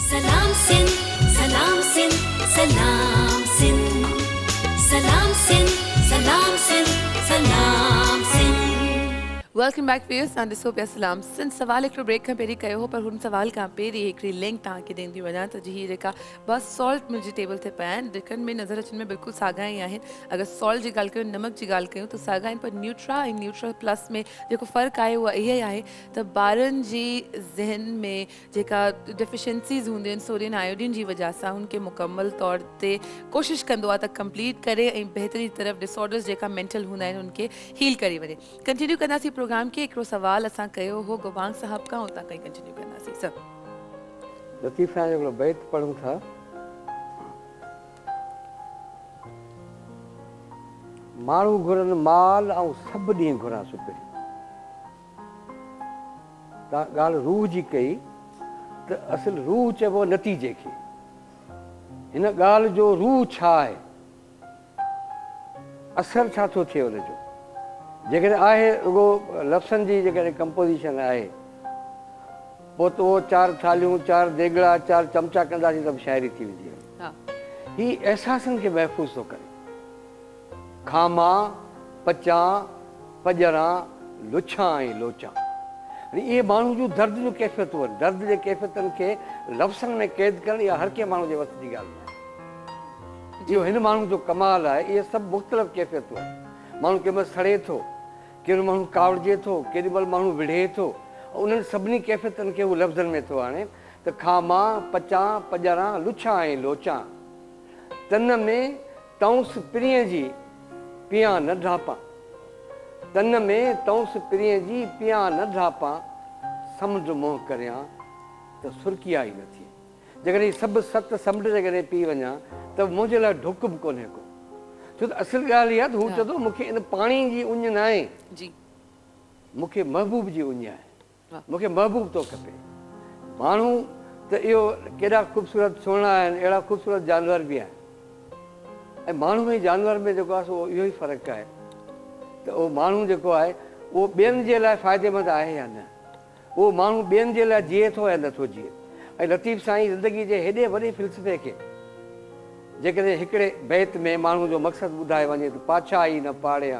सलाम सिंध, सलाम सिंध, सलाम सिंध, सलाम सिंध, सलाम सिंध, सलाम सिंध। वेलकम बैक व्यूअर्स तव्हां ॾिसो पिया सलाम सिंध। सवाल हिकिड़ो ब्रेक खां पहिरीं कयो हो, पर हुन सवाल खां पहिरीं हिकिड़ी लिंक तव्हांखे ॾींदी वञा त जी जेका बस सॉल्ट मुंहिंजी टेबल ते पिया आहिनि, ॾिकनि में नज़र अचनि में बिल्कुलि साॻा ई आहिनि। अगरि सॉल्ट जी ॻाल्हि कयूं, नमक जी ॻाल्हि कयूं त साॻा आहिनि, पर न्यूट्रा ऐं न्यूट्रा प्लस में जेको फ़र्क़ु आहे उहा इहा ई आहे त ॿारनि जी ज़हन में जेका डिफिशेंसीज़ हूंदियूं आहिनि सोडियम आयोडीन जी वजह सां, उनखे मुकमल तौर ते कोशिशि कंदो आहे त कंप्लीट करे ऐं बहितरी तरफ़ डिसऑर्डर्स जेका मेंटल हूंदा आहिनि उनखे हील करे वञे। कंटिन्यू कंदासीं प्रोग्राम खे। हिकिड़ो सवाल असां कयो हो गुबांग साहब खां, उतां खां कंटिन्यू कंदासीं। सर लतीफ़ साहब हिकिड़ो बैत पढ़ूं था। माण्हू घुरनि माल ऐं सभु ॾींहं घुरां सुपिरी। तव्हां ॻाल्हि रूह जी कई त असुल रूह चइबो नतीजे खे। हिन ॻाल्हि जो रूह छा आहे, असरु छा थो थिए हुनजो। जेकॾहिं आहे रुगो लफ़्ज़नि जी जेकॾहिं कंपोज़िशन आहे, पोइ त उहो 4 थालियूं 4 देगड़ा 4 चमचा कंदासीं त शाइरी थी वेंदी आहे। हीउ अहसासनि खे महफ़ूज़ थो करे। खामा पचां पजरां लुछां ऐं लोचां, इहे माण्हू जूं दर्द जूं कैफ़ियतूं आहिनि। दर्द जे कैफ़ियतुनि खे लफ़्ज़नि में क़ैद करणु इहा हर कंहिं माण्हू जे वस जी ॻाल्हि आहे। इहो हिन माण्हू जो कमाल आहे। इहे सभु मुख़्तलिफ़ कैफ़ियतूं आहिनि। माण्हू कंहिं महिल सड़े थो, केॾी माण्हू कावड़िजे थो, केॾी महिल माण्हू विढ़े थो। उन्हनि सभिनी कैफ़ियतुनि खे उहो लफ़्ज़नि में थो आणे त खामा पचां पजरां लुछां ऐं लोचां, तन में तौंस पिरीअ जी पियां न ढापां, तन में तौंस पिरीअ जी पियां न ढापां, समुंड मोह करियां त सुर्किया ई न थिए। जेकॾहिं सभु 7 समुंड जेकॾहिं पी वञा त मुंहिंजे लाइ डुक बि कोन्हे को। छो त असुल ॻाल्हि इहा आहे त हू चए थो मूंखे इन पाणी जी उञ न आहे, मूंखे महबूब जी उञ आहे, मूंखे महबूब थो खपे। माण्हू त इहो केॾा ख़ूबसूरत सुहिणा आहिनि, अहिड़ा ख़ूबसूरत जानवर बि आहिनि। ऐं माण्हू ऐं जानवर में जेको आहे उहो इहो ई फ़र्क़ु आहे त उहो माण्हू जेको आहे उहो ॿियनि जे लाइ फ़ाइदेमंद आहे या न, उहो माण्हू ॿियनि जे लाइ जीए थो या नथो जीए। ऐं लतीफ़ साईं ज़िंदगी जे हेॾे वॾे फ़िल्सफ़े खे जेकॾहिं हिकिड़े बैत में माण्हू जो मक़सदु ॿुधाए वञे त पाछाई न पाड़ियां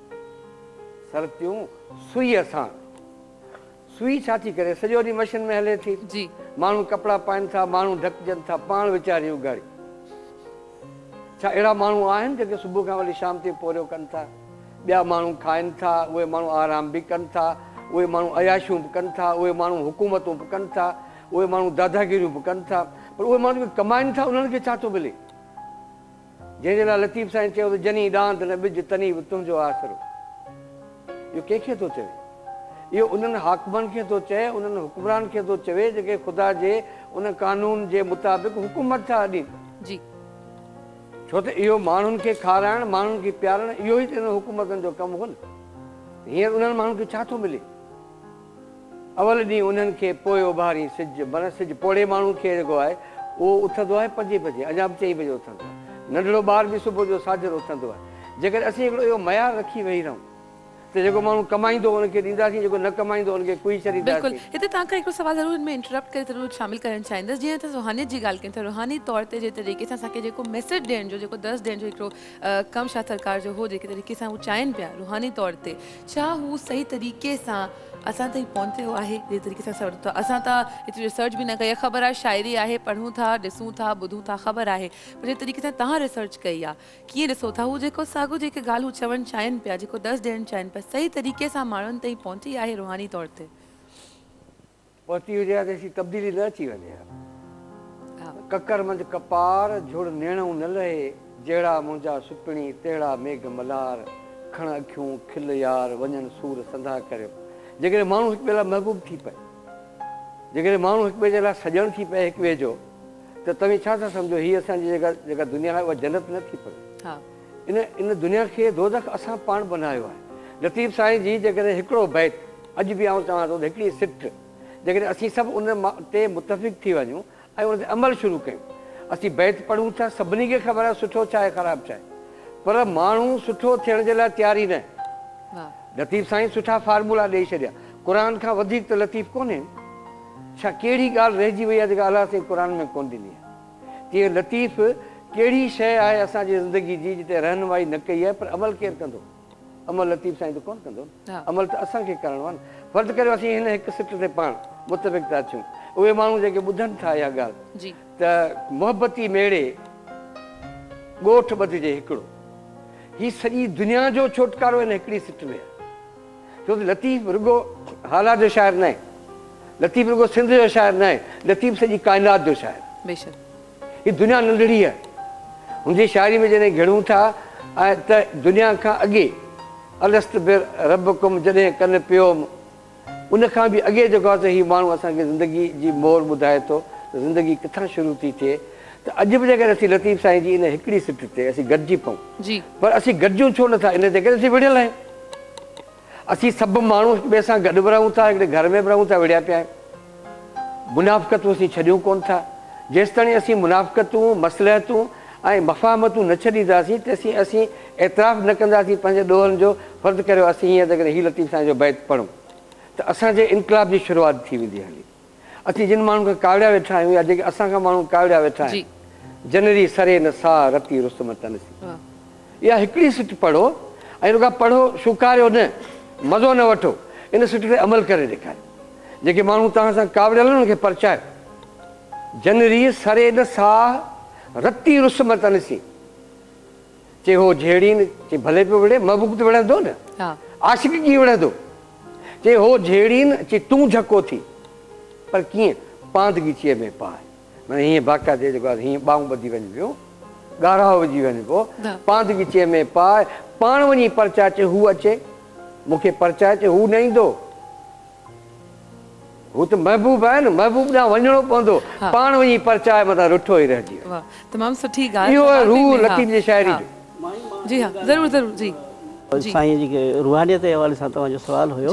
सरतियूं सुईअ सां। सुई छा थी करे, सॼो ॾींहुं मशीन में हले थी जी। माण्हू कपिड़ा पाइनि था, माण्हू ढकजनि था, पाण वीचारी उघाड़ी। छा अहिड़ा माण्हू आहिनि जेके सुबुह खां वठी शाम ताईं पोरियो कनि था? ॿिया माण्हू खाइनि था, उहे माण्हू आराम बि कनि था, उहे माण्हू अयाशियूं बि कनि था, उहे माण्हू हुकूमतूं बि कनि था, उहे माण्हू दादागिरियूं बि कनि था, पर उहे माण्हू जेके कमाइनि था उन्हनि खे छा थो मिले? जंहिंजे लाइ लतीफ़ साईं चयो त जनी डांद न ॿिज तनी बि तुंहिंजो आसरो। इहो कंहिंखे थो चवे? इहो उन्हनि हाकमनि खे थो चए, उन्हनि हुक्मरान खे थो चवे जेके ख़ुदा जे उन कानून जे मुताबिक़ हुकूमत था ॾियनि जी। छो त इहो माण्हुनि खे खाराइणु, माण्हुनि खे प्यारणु, इहो ई इन हुकूमतनि जो कमु हो न। हींअर उन्हनि माण्हुनि खे छा थो मिले? अवल ॾींहुं उन्हनि खे पोइ उभारी सिज, माना सिज पोड़े माण्हू खे जेको आहे उहो उथंदो आहे 5 बजे, अञा बि 4 बजे उथंदो आहे। नंढड़ो ॿार बि सुबुह जो साजर उथंदो आहे। जेकॾहिं असीं हिकिड़ो इहो मयार रखी वेही रहूं त जेको माण्हू कमाईंदो उनखे ॾींदासीं, जेको न कमाईंदो उनखे कुई छॾींदासीं। बिल्कुलु। हिते तव्हांखां हिकिड़ो सवाल ज़रूरु हिनमें इंटरप्ट करे ज़रूरु शामिलु करणु चाहींदसि। जीअं त रूहानियत जी ॻाल्हि कयूं था, रूहानी तौर ते जे तरीक़े सां असांखे जेको मैसेज ॾियण जो, जेको दर्स ॾियण जो हिकिड़ो कमु छा सरकार जो हो, जेके तरीक़े सां हू चाहिनि पिया रूहानी तौर ते, छा हू सही तरीक़े सां असां ताईं पहुतो आहे? जे तरीक़े सां असां त एतिरी रिसर्च बि न कई आहे। ख़बर आहे शाइरी आहे, पढ़ूं था, ॾिसूं था, ॿुधूं था, ख़बर आहे, पर जे तरीक़े सां तव्हां रिसर्च कई आहे, कीअं ॾिसो था हू जेको साॻियो जेके ॻाल्हि हू चवणु चाहिनि पिया, जेको दर्स ॾियणु चाहिनि पिया, सही तरीक़े सां माण्हुनि ताईं पहुती आहे रूहानी तौर ते? पहुती हुजे त एसी तब्दीली न अची वञे। ककर मंझि कपार झुड़ नेणो न लहे, जहिड़ा मुंहिंजा सुपिणी तहिड़ा मेघ मल्हार, खण अखियूं खिल यार वञनि सूर संधा करियो। जेकॾहिं माण्हू हिकु ॿिए लाइ महबूब थी पए, जेकॾहिं माण्हू हिकु ॿिए जे लाइ सॼण थी पए हिकु ॿिए जो, त तव्हां छा था सम्झो हीअ असांजी जेका दुनिया आहे उहा जन्नत न थी पए। इन दुनिया खे दोज़ख असां पाण बनायो आहे। लतीफ़ साईं जी जेकॾहिं हिकिड़ो बैत अॼु बि आउं चवां थो हिकिड़ी सिट, जेकॾहिं असीं सभु उन ते मुतफ़िक़ थी वञूं ऐं उन ते अमल शुरू कयूं, असीं बैत पढ़ूं था, सभिनी खे ख़बर आहे सुठो छा आहे ख़राबु छा आहे, पर माण्हू सुठो थियण जे लाइ तयारी न। लतीफ़ साईं सुठा फार्मूला ॾेई छॾिया। क़ुर खां वधीक त लतीफ़ कोन्हे। छा कहिड़ी ॻाल्हि रहिजी वई आहे जेका अलाह साईं क़ुर में कोन ॾिनी आहे। तीअं लतीफ़ कहिड़ी शइ आहे असांजी ज़िंदगी जी जिते रहनुमाई न कई आहे, पर अमल केरु कंदो? अमल लतीफ़ साईं त कोन कंदो, अमल त असांखे करिणो आहे न। फ़र्ज़ु करियो असीं हिन हिकु सिट ते पाण मुतफ़िक़ था थियूं, उहे माण्हू जेके ॿुधनि था इहा ॻाल्हि त मोहबती मेड़े ॻोठ ॿधिजे हिकिड़ो, हीअ सॼी दुनिया जो छुटकारो हिन हिकिड़ी सिट में आहे। छो त लतीफ़ रुॻो हालात जो शाइर न आहे, लतीफ़ रुॻो सिंध जो शाइर न आहे, लतीफ़ सॼी काइनात जो शाइर। बेशक हीअ दुनिया नंढड़ी आहे, हुनजी शाइरी में जॾहिं घिड़ूं था ऐं त दुनिया खां अॻे अलस्त बिर रबकुम जॾहिं कन पियो, उन खां बि अॻे जेको आहे हीउ माण्हू असांखे ज़िंदगी जी मोर ॿुधाए थो त ज़िंदगी किथां शुरू थी थिए। त अॼु बि जेकर असीं लतीफ़ साईं जी इन हिकिड़ी सिट ते असीं गॾिजी पऊं, पर असीं गॾिजूं छो नथा? इन ते करे असीं विढ़ियल आहियूं। असीं सभु माण्हू हिक ॿिए सां गॾु बि रहूं था, हिकिड़े घर में बि रहूं था, विढ़िया पिया आहियूं। मुनाफ़िक़तूं असीं छॾियूं कोन था। जेसि ताईं असीं मुनाफ़िक़तूं मसलहतूं ऐं मफ़ाहमतूं न छॾींदासीं तेसीं असीं एतिराफ़ न कंदासीं पंहिंजे ॾोहनि जो। फ़र्ज़ु करियो असीं हीअं त हीअ लतीफ़ साईं जो बैत पढ़ूं त असांजे इनकलाब जी शुरूआति थी वेंदी हली। असीं जिन माण्हुनि खे कावड़िया वेठा आहियूं या जेके असांखां माण्हू कावड़िया वेठा आहिनि, जनरी सरे न सा रती रुस्तम तनसी, इहा हिकिड़ी सिट पढ़ो ऐं रुॻा पढ़ो, शुकारियो न, मज़ो न वठो, इन सिट ते अमल करे ॾेखारियो। जेके माण्हू तव्हां सां कावड़ियल आहिनि उनखे परचायो, जनरी सरे न सा रती रुस्तम तनसी, चे हो झेड़ीन, चे भले पियो विढ़े, महबूब त विढ़ंदो न, आशिक़ कीअं विढ़ंदो? चे हो झेड़ीन, चे तूं झको थी, पर कीअं? पांदगीचीअ में पाए, माना हीअं बाक़ाइदे जेको आहे हीअं ॿाहूं ॿधी वञे पियो, ॻाढ़ाओ विझी वञे पियो, पांदगीचीअ में पाए, पाण वञी परचाए, चे हू अचे मूंखे परचाए, चे हू न ईंदो, हू त महबूब आहे न, महबूब ॾांहुं वञिणो पवंदो, पाण वञी परचाए मथां रुठो ई रहिजी वियो। तमामु सुठी ॻाल्हि, इहो आहे रूह लतीफ़ जी शाइरी जो। जी हा, ज़रूरु ज़रूरु। जी साईं जेके रूहानियत जे हवाले सां तव्हांजो सुवालु हुयो,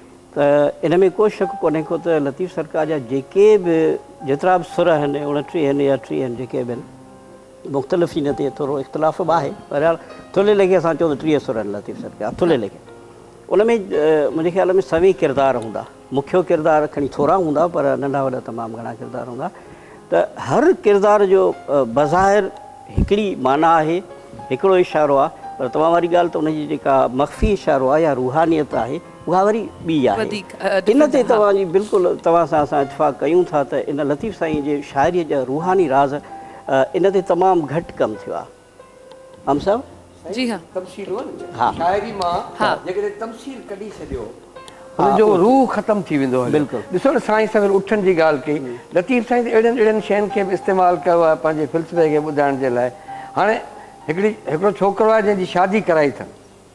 त इन में को शक कोन्हे को त लतीफ़ सरकार जा जेके बि जेतिरा बि सुर आहिनि, 29 आहिनि या 30 आहिनि, जेके बि आहिनि, मुख़्तलिफ़ इन ते थोरो इख़्तिलाफ़ बि आहे, बहरहाल थुल्हे लेखे असां चऊं त 30 सुर आहिनि लतीफ़ सरकार थुल्हे लेखे। उन में मुंहिंजे ख़्याल में सभी किरदार हूंदा, मुख्य किरदार खणी थोरा हूंदा पर नंढा वॾा तमामु घणा किरदार हूंदा। त हर किरदार जो बज़ाहिर हिकिड़ी माना आहे, हिकिड़ो इशारो आहे, पर तमामु वारी ॻाल्हि त उनजी जेका मख़फ़ी इशारो आहे या रूहानियत आहे उहा वरी ॿी आहे। इन ते तव्हांजी बिल्कुलु तव्हां सां असां इतफ़ाक़ कयूं था त इन लतीफ़ साईं जे शाइरीअ जा रूहानी राज़ इन ते तमामु घटि कमु थियो आहे। हम साहब जी हाँ, तमसील हो न, शाइरी मां जेकॾहिं तमसील कढी छॾियो हुनजो रूह ख़तमु थी वेंदो आहे। बिल्कुलु ॾिसो न, साईं सवेल उठनि जी ॻाल्हि कई, लतीफ़ साईं अहिड़नि अहिड़नि शयुनि खे बि इस्तेमालु कयो आहे पंहिंजे फ़िल्सफ़े खे ॿुधाइण जे लाइ। हाणे हिकिड़ो छोकिरो आहे जंहिंजी शादी कराई अथनि,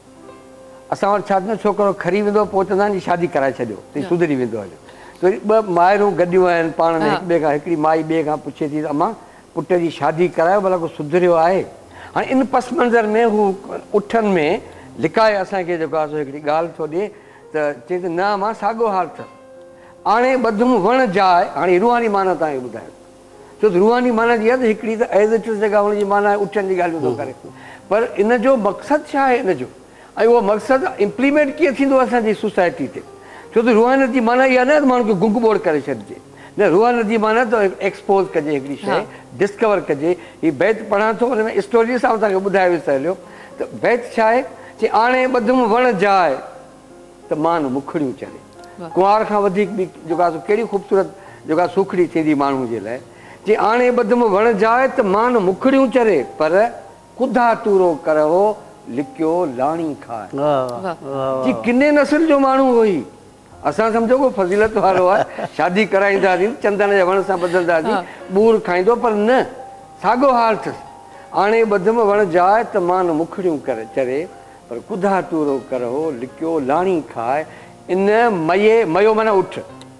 असां वटि छा थींदो, छोकिरो खरी वेंदो, पोइ चवंदा आहिनि शादी कराए छॾियो त सुधरी वेंदो हलियो। त वरी ॿ माइरूं गॾियूं आहिनि पाण में, हिक ॿिए खां, हिकिड़ी माई ॿिए खां पुछे थी त अम्मा पुट जी शादी करायो, भला को सुधरियो आहे? हाणे इन पस मंज़र में हू उठनि में लिकाए असांखे जेको आहे सो हिकिड़ी ॻाल्हि थो ॾिए त चए त न मां साॻियो हाल अथसि, हाणे ॿधुमि वण जाए। हाणे रूहानी माना तव्हांखे ॿुधायो, छो त रूहानी माना जी आहे त हिकिड़ी त एज़ इट इज़ जेका हुनजी माना आहे उठनि जी ॻाल्हियूं थो करे, पर इन जो मक़सदु छा आहे इन जो, ऐं उहो मक़सदु इम्प्लीमेंट कीअं थींदो असांजी सोसाइटी ते? छो त रूहानियत जी माना इहा न माण्हू खे गुंग ॿोड़ करे छॾिजे, न, रूहानियत जी माना त एक्सपोज़ कजे, हिकिड़ी शइ डिस्कवर कजे। हीअ बैत पढ़ां थो, हुन में स्टोरी सां तव्हांखे ॿुधाए वियो हलियो त बैत छा आहे, चई आणे ॿधुमि वण जाए त मान मुखड़ियूं चरे। कुंवार खां वधीक बि जेको आहे कहिड़ी ख़ूबसूरत जेको आहे सुखड़ी थींदी माण्हू जे लाइ। चई आणे ॿधुमि वण जाए त मान मुखड़ियूं चरे, पर कुधा तूरो करहो लिकियो लाणी खाए। जी किने नस्ल जो माण्हू हुई, असां सम्झो को फज़ीलत वारो आहे, शादी कराईंदासीं, चंदन जे वण सां ॿधंदासीं, ॿूर खाईंदो, पर न, साॻियो हाल अथसि। आणे ॿधुमि वण जाए त मान मुखड़ियूं करे चरे, पर कुधा तूरो करहो लिकियो लाणी खाए। इन मये, मयो माना उठ,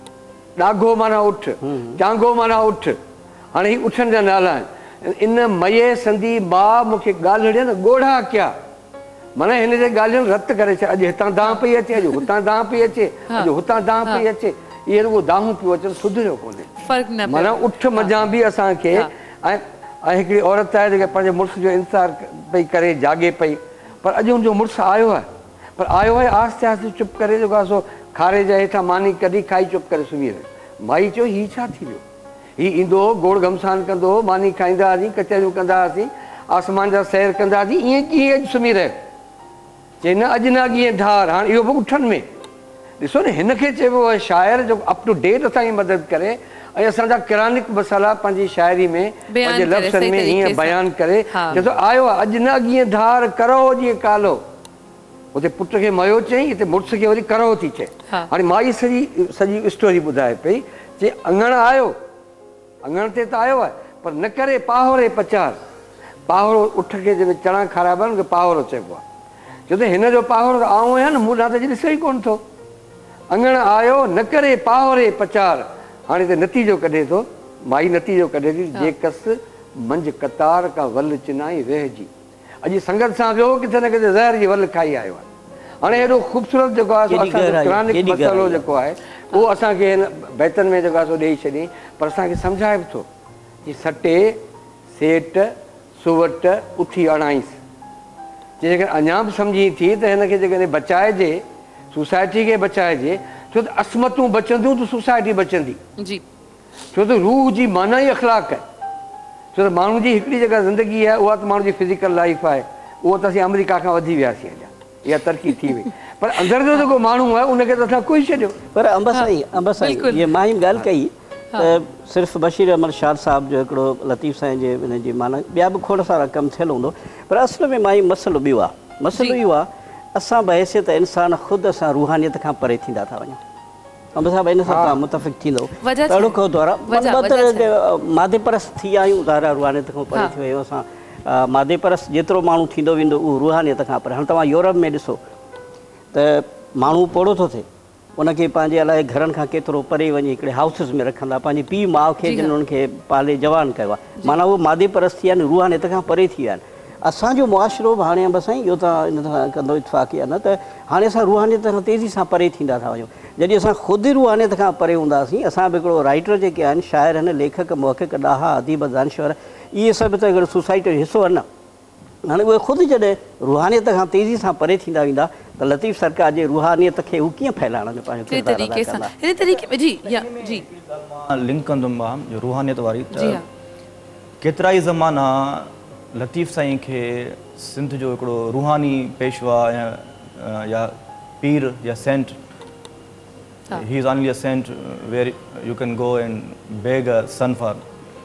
ॾाघो माना उठ, चांगो माना उठ, हाणे ही उठनि जा नाला आहिनि। इन मये संदी मां मूंखे ॻाल्हिड़े न ॻोढ़ा कया, माना हिन जे ॻाल्हियुनि रत करे छॾ, अॼु हितां दांह पई अचे, अॼु हुतां दांह पई अचे, अॼु हुतां दांह पई अचे, इहे रुॻो दाहूं पियो अचनि, सुधरियो कोन्हे। माना उठ मज़ा बि असांखे। ऐं हिकिड़ी औरत आहे जेके पंहिंजे मुड़ुस जो इंतज़ारु पई करे, जागे पई, पर अॼु हुनजो मुड़ुसु आयो आहे, पर आयो आहे आहिस्ते आहिस्ते चुप करे जेको आहे सो खारे जे हेठां मानी कढी खाई चुप करे सुम्ही रहियो। माई चयो हीउ छा थी वियो, हीउ ईंदो गोड़ घमसान कंदो, मानी खाईंदा हुआसीं, कचरियूं कंदा हुआसीं, आसमान जा सैर कंदा हुआसीं, ईअं कीअं अॼु सुम्ही रहियो। चई न अॼु न अॻिए धार, हाणे इहो बि उठनि में। ॾिसो न, हिनखे चइबो आहे शाइर जो अप टू डेट असांजी मदद करे ऐं असांजा किरानिक मसाला पंहिंजी शाइरी में पंहिंजे लफ़्ज़नि में हीअं बयानु करे। ॾिसो आयो आहे अॼु न अॻिए धार करो जीअं कालो, हुते पुट खे मयो चई, हिते मुड़ुस खे वरी करो थी चए। हाणे माई सॼी स्टोरी ॿुधाए पई, चई अङण आयो, अङण ते त आयो आहे पर न करे पाहोरे पचार। पाहोरो उठ खे जंहिंमें चणा खाराइबा आहिनि उनखे पाहोरो चइबो आहे। छो त हिन जो पाहोरो त आऊं आहियां न, मूं ॾांहुं त ॾिसो ई कोन थो। अङण आयो न करे पाहोरे पचार। हाणे त नतीजो कढे थो, माई नतीजो कढे थी, जेकस मंझि कतार का वल चिनाई वेहजी। अॼु संगत सां वियो, किथे न किथे ज़हर जी वल खाई आयो आहे। हाणे हेॾो ख़ूबसूरत जेको आहे किरानिक मसालो जेको आहे उहो असांखे हिन बैतनि में जेको आहे सो ॾेई छॾियईं, पर असांखे सम्झाए बि थो कि सटे सेट सुवट उथी अणाईंसि। जेकर अञा बि सम्झी थी त हिनखे जेकॾहिं बचाइजे, सोसाइटी खे बचाइजे, छो त असमतूं बचंदियूं त सोसाइटी बचंदी। छो त रूह जी माना ई अख़लाक आहे। छो त माण्हू जी हिकिड़ी जेका ज़िंदगी आहे उहा त माण्हू जी फिज़िकल लाइफ आहे, उहो त असीं अमेरिका खां वधी वियासीं अञा, इहा तरक़ी थी वई। पर अंदरि जो जेको माण्हू आहे उनखे त असां कोई छॾियो। पर अंब साईं इहा मां ई ॻाल्हि कई त सिर्फ़ु बशीर अहमद शाह साहिब जो हिकिड़ो लतीफ़ साईं जे हिन जी माना ॿिया बि खोड़ सारा कमु थियल हूंदो, पर असल में मां ई मसइलो ॿियो आहे। मसइलो इहो आहे असां बहैसियत इंसान ख़ुदि असां रूहानियत खां परे थींदा था वञूं। अंब साहिब इन सां तव्हां मुतफ़िक़ थींदो अहिड़ो को द्वारा मादे परस्त थी विया आहियूं, ज़ाहिर रूहानियत खां परे थी विया आहियूं असां। मादे परस्त जेतिरो माण्हू थींदो वेंदो उहो रूहानियत खां परे। हाणे तव्हां यूरोप में ॾिसो त माण्हू पोड़ो थो थिए, उनखे पंहिंजे अलाए घरनि खां केतिरो परे वञी हिकिड़े हाउसिस में रखंदा, पंहिंजे पीउ माउ खे जिन उन्हनि खे पाले जवान कयो आहे, माना उहो मादे परस्त थी विया आहिनि, रूहानियत खां परे थी विया आहिनि। असांजो मुआशिरो बि हाणे अंब साईं इहो तव्हां इन सां कंदो इतफ़ाक़ी आहे न, त हाणे असां रूहानियत खां तेज़ी सां परे थींदा था वञूं। जॾहिं असां ख़ुदि ई रूहानियत खां परे हूंदासीं, असां बि हिकिड़ो राइटर जेके आहिनि, शाइर आहिनि, लेखक मुहक़िक़ ॾाहा अदीब दानिश्वर, इहे सभु त हिकिड़ो सोसाइटी जो हिसो आहिनि न। हाणे उहे ख़ुदि जॾहिं रूहानियत खां तेज़ी सां परे थींदा वेंदा त लतीफ़ सरकार जे रूहानियत खे हू कीअं फैलाइण में पंहिंजो लिंक कंदुमि रूहानियत वारी। त केतिरा ई ज़माना लतीफ़ साईं खे सिंध जो हिकिड़ो रूहानी पेशवा या पीर या saint, he is only a saint where you can go and beg a son for.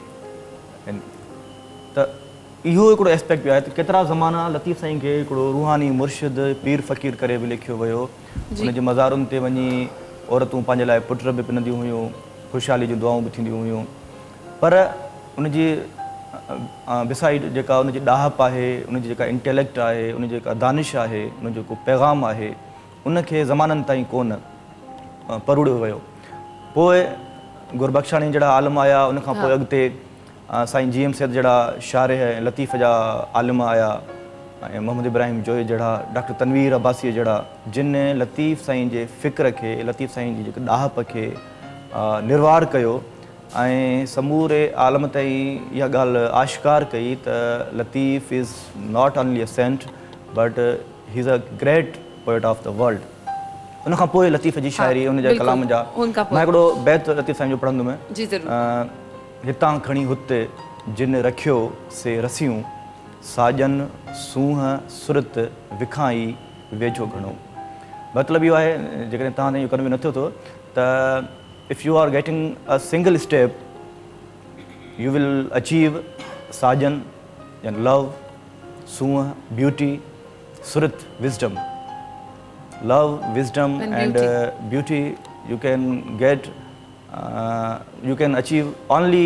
त इहो हिकिड़ो एस्पेक्ट बि आहे त केतिरा ज़माना लतीफ़ साईं खे हिकिड़ो रूहानी मुर्शिद पीर फ़क़ीर करे बि लिखियो वियो। हुनजे मज़ारुनि ते वञी औरतूं पंहिंजे लाइ पुट बि पिनंदियूं हुयूं, ख़ुशहाली जूं दुआऊं बि थींदियूं हुयूं। पर उनजी बिसाइड जेका उनजी ॾाहप आहे, उनजी जेका इंटेलेक्ट आहे, उनजी जेका दानिश आहे, उनजो जेको पैगाम आहे, उनखे ज़माननि ताईं कोन परुड़ियो वियो। पोइ गुरबख्शाणी जहिड़ा आलिम आया, उनखां पोइ अॻिते साईं जी एम सैद जहिड़ा शाइर ऐं लतीफ़ जा आलिम आया, ऐं मोहम्मद इब्राहिम जोई जहिड़ा, डॉक्टर तनवीर अब्बासी जहिड़ा, जिन लतीफ़ साईं जे फ़िक्र खे, लतीफ़ साईं जी जेके ॾाहप खे निर्वार कयो ऐं समूरे आलम ताईं इहा ॻाल्हि आश्कार कई त Latif is not only a saint but he is a great poet of the world. उनखां पोइ लतीफ़ जी शाइरी, उनजा कलाम जा मां हिकिड़ो बैत लतीफ़ साईं जो पढ़ंदुमि। हितां खणी हुते जिन रखियो से रसियूं, साजन सूंह सुरत विखाई वेझो घणो। मतिलबु इहो आहे जेकॾहिं तव्हां इहो कन्वे नथो थियो त if you are getting a single step you will achieve sajan and love, suh beauty, surat wisdom. Love, wisdom and beauty you can get, you can achieve only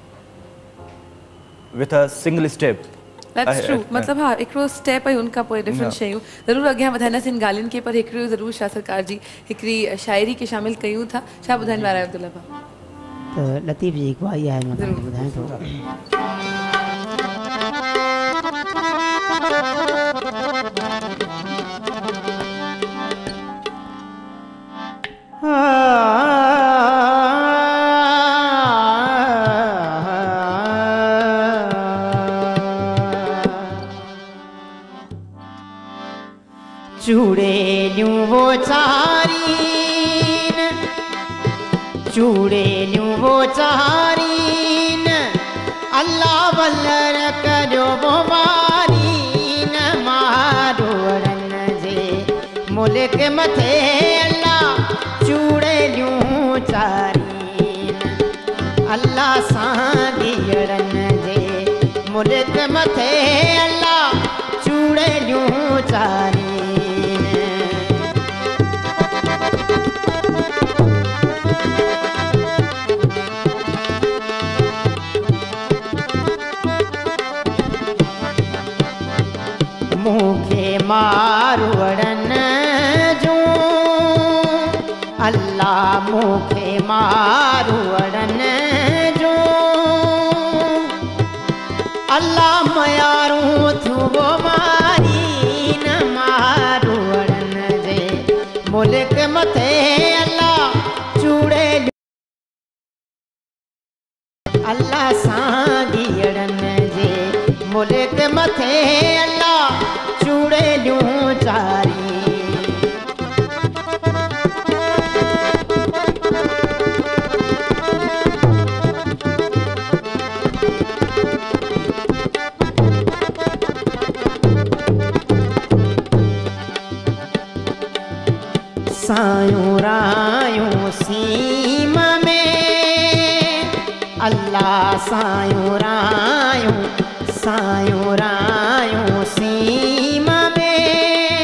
with a single step. That's true. मतलब हाँ एकरो step है उनका पोइ different शयूं ज़रूर अॻियां वधाइणा सिन ॻाल्हियुनि खे, पर हिकिड़ो ज़रूर शाह सरकार जी हिकिड़ी शाइरी खे शामिल कयूं था। छा ॿुधाइण वारा आहियो अब्दुल्ला भाउ? त लतीफ़ जी हिकु आई आहे, मां तव्हांखे ॿुधायां थो। चूड़ेलियूं वो चारीन, चूड़ेलियूं वो चारीन अल्लाह वल्लर करियो वो वारीन मारोड़न जे मुल्क मथे अल्लाह चूड़ेलियूं चारीन अल्लाह सां धीअरन जे मुल्क मथे अल्लाह चूड़ेलियूं चारीन मूंखे मारोड़न जूं अल्लाह मूंखे मारोड़न जूं अल्लाह मयारूं थियूं वो मारी न मारोड़न जे मुल्क मथे अल्लाह चूड़ेलियूं अल्लाह सां धीअरन जे मुल्क मथे अल्लाह चूड़ेलियूं चारी सायूं रायूं सीमा में अल्लाह सायूं रायूं सीमा में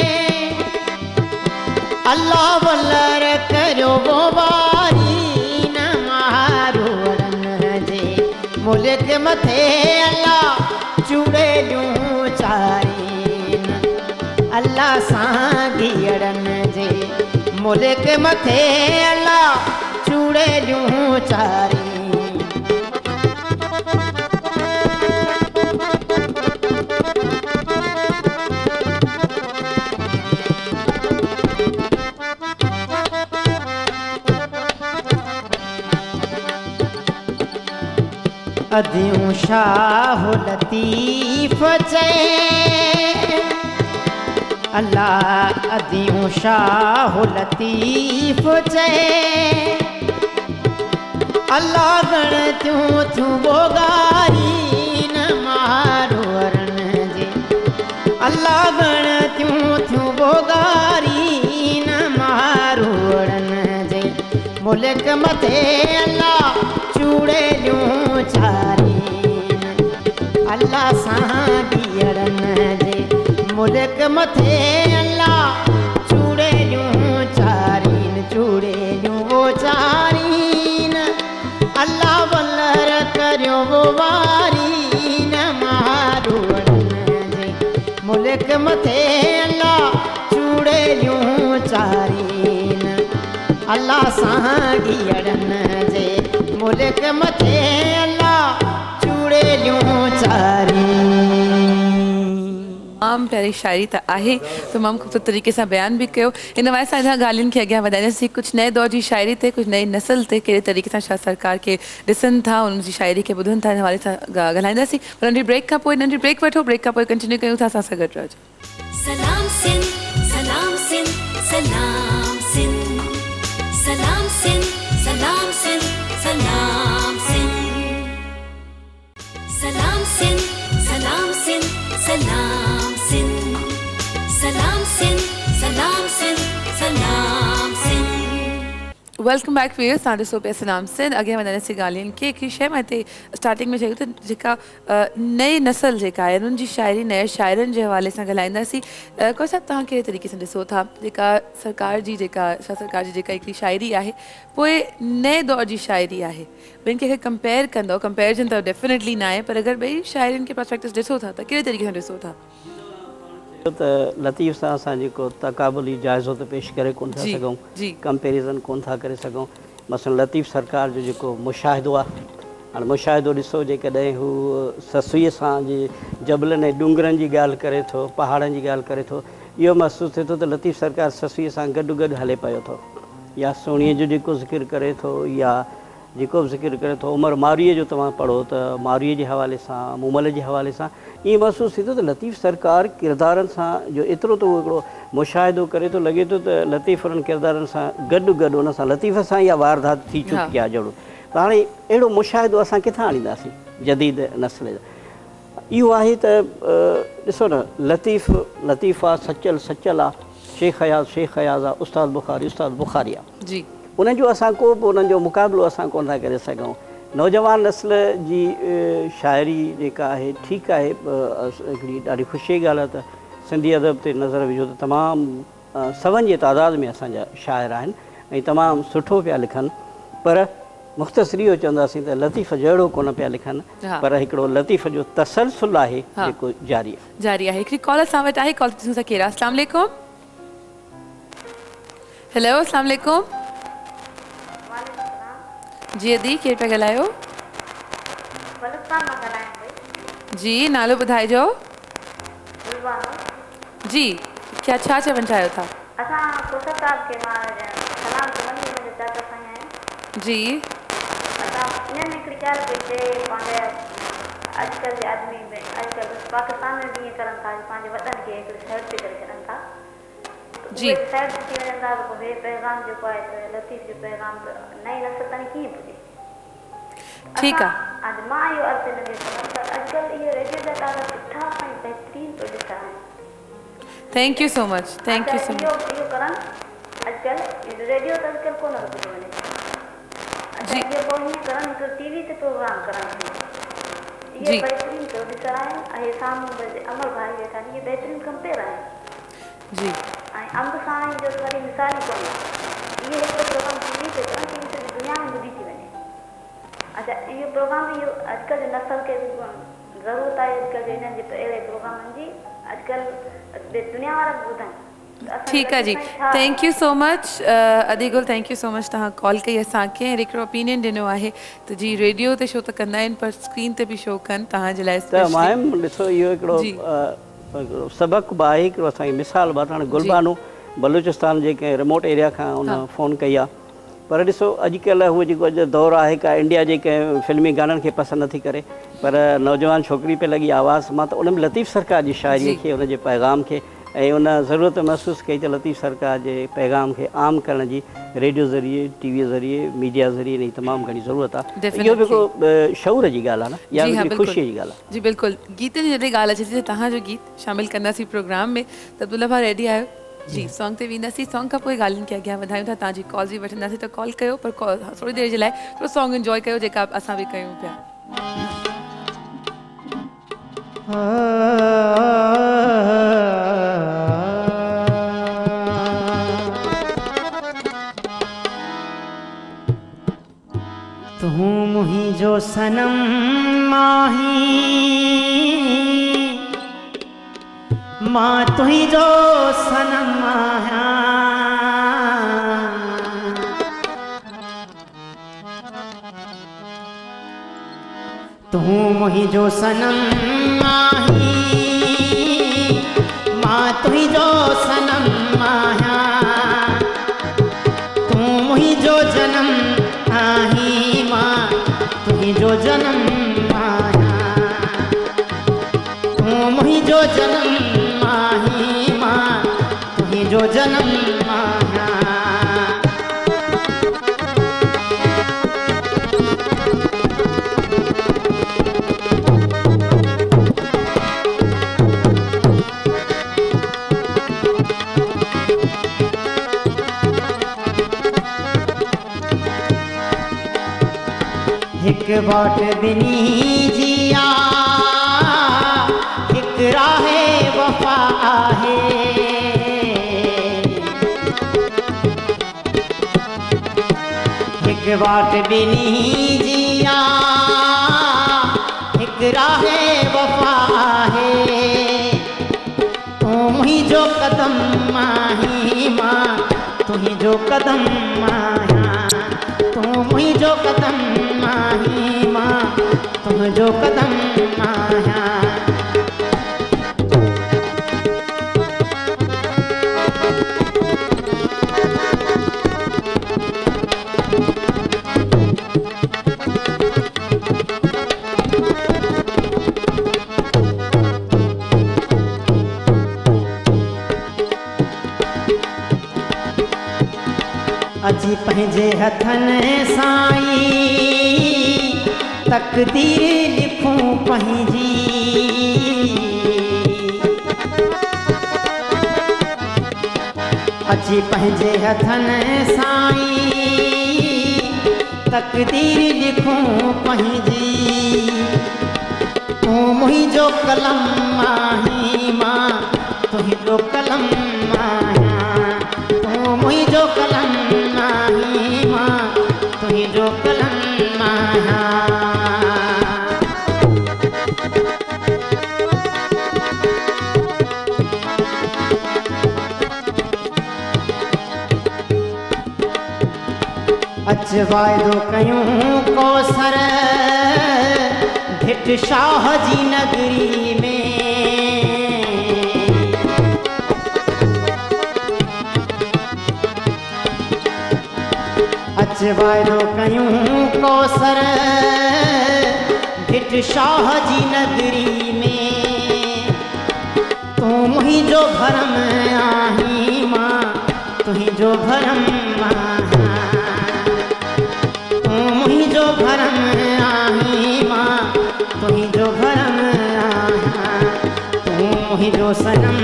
अल्लाह वल्लर करियो वो वारी न मारोड़न जे मुल्क मथे अल्लाह चूड़ेलियूं चारीन अल्लाह सां धीअरन जे मुल्क मथे अल्लाह चूड़ेलियूं चारीन अदियूं शाह लतीफ़ चए अल्लाह अदियूं शाह लतीफ़ चए अल्लाह गणतियूं थियूं बोगारी न मारोड़न जे अल्लाह गणतियूं थियूं बोगारी न मारोड़न जे मुल्क मथे अल्लाह चूड़ेलियूं चारीन अल्लाह सां धीअरन जे मुल्क मथे अल्लाह चूड़ेलियूं चारीन चूड़ेलियूं वो चारीन अल्लाह वल्लर करियो वो वारी न मारोड़न जे मुल्क मथे अल्लाह चूड़ेलियूं चारीन अल्लाह सां धीअरन जे मुल्क मथे अल्लाह चूड़ेलियूं चारीन तमामु प्यारी शायरी त आहे तमामु ख़ूबसूरत तरीक़े सां बयान बि कयो इन वारे सां हिन ॻाल्हियुनि खे अॻियां वधाईंदासीं कुझु नए दौर जी शायरी ते कुझु नई नस्ल ते कहिड़े तरीक़े सां शाह सरकार खे ॾिसनि था उन्हनि जी शायरी खे ॿुधनि था हिन हवाले सां ॻाल्हाईंदासीं पर नंढी ब्रेक खां पोइ नंढी ब्रेक वठो ब्रेक खां पोइ कंटिन्यू कयूं था असां सां गॾु रहजो सलाम सिंध सलाम सिंध सलाम सिंध सलाम सिंध सलाम सिंध सलाम सिंध सलाम सिंध सलाम सिंध सलाम सिंध सलाम सिंध सलाम सिंध सलाम सिंध वेलकम बैक व्यूअर्स तव्हां ॾिसो पिया सलाम सिंध अॻियां वधाईंदासीं ॻाल्हियुनि खे हिकिड़ी शइ मां हिते स्टार्टिंग में चयो त जेका नई नस्ल जेका आहे उन्हनि जी शायरी नए शाइरनि जे हवाले सां ॻाल्हाईंदासीं कोई साहिबु तव्हां कहिड़े तरीक़े सां ॾिसो था जेका सरकार जी जेका शाह सरकार जी जेका हिकिड़ी शायरी आहे पोइ नए दौर जी शायरी आहे ॿियनि खे कंपेयर कंदव कंपेरिजन त डेफिनेटली न आहे पर अगरि ॿई शाइरियुनि खे पर्सपेक्टिव ॾिसो था त कहिड़े तरीक़े सां ॾिसो था त लतीफ़ सां असां जेको तक़ाबुली जाइज़ो त पेश करे कोन था सघूं कंपेरिज़न कोन था करे सघूं मसलन लतीफ़ सरकार जो जेको मुशाहिदो आहे हाणे मुशाहिदो ॾिसो जेकॾहिं हू ससुईअ सां जी जबलनि ऐं डूंगरनि जी ॻाल्हि करे थो पहाड़नि जी ॻाल्हि करे थो इहो महसूसु थिए थो त लतीफ़ सरकार ससुईअ सां गॾु गॾु हले पियो थो या सोणीअ जो जेको ज़िक्र करे थो या जेको बि ज़िक्र करे थो उमर मारूअ जो तव्हां पढ़ो त मारूअ जे हवाले सां मूमल जे हवाले सां ईअं महसूसु थी थो त लतीफ़ सरकार किरदारनि सां जो एतिरो त उहो हिकिड़ो मुशाहिदो करे थो लॻे थो त लतीफ़ उन्हनि किरदारनि सां गॾु गॾु उन सां लतीफ़ सां इहा वारदात थी चुकी आहे ज़रूरु त हाणे अहिड़ो मुशाहिदो असां किथां आणींदासीं जदीद नस्ल जा इहो आहे त ॾिसो न लतीफ़ आहे सचल आहे शेख हयाज़ आहे उस्ताद बुखारी आहे जी उन्हनि जो असां को बि उन्हनि जो मुक़ाबिलो असां कोन था करे सघूं नौजवान नस्ल जी शाइरी जेका आहे ठीकु आहे हिकिड़ी ॾाढी ख़ुशी जी ॻाल्हि आहे त सिंधी अदब ते नज़र विझो त तमामु सवनि जे तादाद में असांजा शाइर आहिनि ऐं तमामु सुठो पिया लिखनि पर मुख़्तसिर इहो चवंदासीं त लतीफ़ जहिड़ो कोन पिया लिखनि पर हिकिड़ो लतीफ़ जो तसलसुल आहे जेको जारी आहे हिकिड़ी कॉल असां वटि आहे कॉल सां केरु आहे अस्सलाम वालेकुम हेलो अस्सलाम वालेकुम जी अदी केरु पिया ॻाल्हायो जी नालो ॿुधाइजो जी क्या छा चवणु चाहियो था जी अॼुकल्ह जे आदमी में अॼुकल्ह पाकिस्तान में बि ईअं करनि था पंहिंजे वॾनि खे हिकिड़ी साइड ते करे छॾनि था जी साइड ते थी वञनि था पोइ हे पैगाम जेको आहे त लतीफ़ जो पैगाम त नई नस्ल ताईं कीअं पुॼे ठीकु आहे अॼु मां इहो अर्ज़ु हिनखे कंदमि त अॼुकल्ह इहे रेडियो जा ॾाढा सुठा ऐं बहितरीनु प्रोड्यूसर आहिनि थैंक यू सो मच इहो करनि अॼुकल्ह रेडियो त अॼुकल्ह कोन ॿुधो वञे जी इहो पोइ हीअं करनि हिकु टीवी ते प्रोग्राम करनि इहे बहितरीनु प्रोड्यूसर आहिनि ऐं साम्हूं अमर भाई वेठा आहिनि इहे बहितरीनु कंपेयर आहिनि जी ऐं अम्ब साणी जो वरी मिसाल ई कोन्हे इहे हिकिड़ो प्रोग्राम टीवी ते करनि टीवी सॼी दुनिया में ॿुधी थी वञे अच्छा इहो प्रोग्राम इहो अॼुकल्ह जे नस्ल खे ज़रूरत आहे अॼुकल्ह जे हिननि जे अहिड़े प्रोग्रामनि जी अॼुकल्ह दुनिया वारा बि ॿुधनि ठीकु आहे जी थैंक यू सो मच अदीगुल थैंक यू सो मच तव्हां कॉल कई असांखे ऐं हिकिड़ो ओपिनियन ॾिनो आहे त जी रेडियो ते शो त कंदा आहिनि पर स्क्रीन ते बि शो कनि तव्हांजे लाइ त माइम ॾिसो इहो हिकिड़ो सबक़ु बि आहे हिकिड़ो असांजी मिसाल बि हाणे गुलबानो बलूचिस्तान जे कंहिं रिमोट एरिया खां उन फ़ोन कई आहे पर ॾिसो अॼुकल्ह उहो जेको अॼु दौरु आहे का इंडिया जे कंहिं फिल्मी गाननि खे पसंदि नथी करे पर नौजवान छोकिरी पे लॻी आवाज़ मां त उन में लतीफ़ सरकार जी शाइरीअ खे उनजे पैगाम खे ऐं उन ज़रूरत महसूसु कई त लतीफ़ सरकार जे पैगाम खे आम करण जी रेडियो ज़रिए टीवीअ ज़रिए मीडिया ज़रिए इन तमामु घणी ज़रूरत आहे इहो बि हिकिड़ो शऊर जी ॻाल्हि आहे न या हिकिड़ी ख़ुशीअ जी ॻाल्हि आहे जी बिल्कुलु गीतनि जी जॾहिं ॻाल्हि अचे थी त तव्हांजो गीत शामिलु कंदासीं प्रोग्राम में त अब्दुल्ला भाउ रेडी आहियो जी सॉन्ग ते वेंदासीं सॉन्ग खां पोइ ॻाल्हियुनि खे अॻियां वधायूं था तव्हांजी कॉल जी वठंदासीं त कॉल कयो पर थोरी देरि जे लाइ थोरो सॉन्ग इंजॉय कयो जेका असां बि कयूं पिया तू मुहिंजो सनम माही मां तुहिंजो सनम आहियां तू मुहिंजो सनम माही मां तुहिंजो सनम आहियां तू मुहिंजो जनम आही मां तुहिंजो जनम आहियां तू मुहिंजो जनम आही मां तुहिंजो जनम आहियां हिक बाट बिनी जिया हिक राहे वफा आहे हिक बाट बिनी जिया हिक राहे वफा आहे तू मुहिंजो कदम आही मां तुहिंजो कदम आहियां तू मुहिंजो कदम आही मां तुहिंजो कदम आहियां पंहिंजे हथनि साईं तकदीर लिखूं पंहिंजी अची पंहिंजे हथनि साईं तकदीर लिखूं पंहिंजी तूं मुंहिंजो कलम आहीं मां तुंहिंजो कलम आहियां तूं मुंहिंजो कलम आहीं मां तुंहिंजो कलम आहियां अच वाइदो कयूं कौसर भिट शाह जी नगरी में अच वाइदो कयूं कौसर भिट शाह जी नगरी में तूं मुंहिंजो भरम आहीं मां तुंहिंजो भरम आहियां तुंहिंजो भरम आहीं मां तुंहिंजो भरम आहियां तूं मुंहिंजो सनम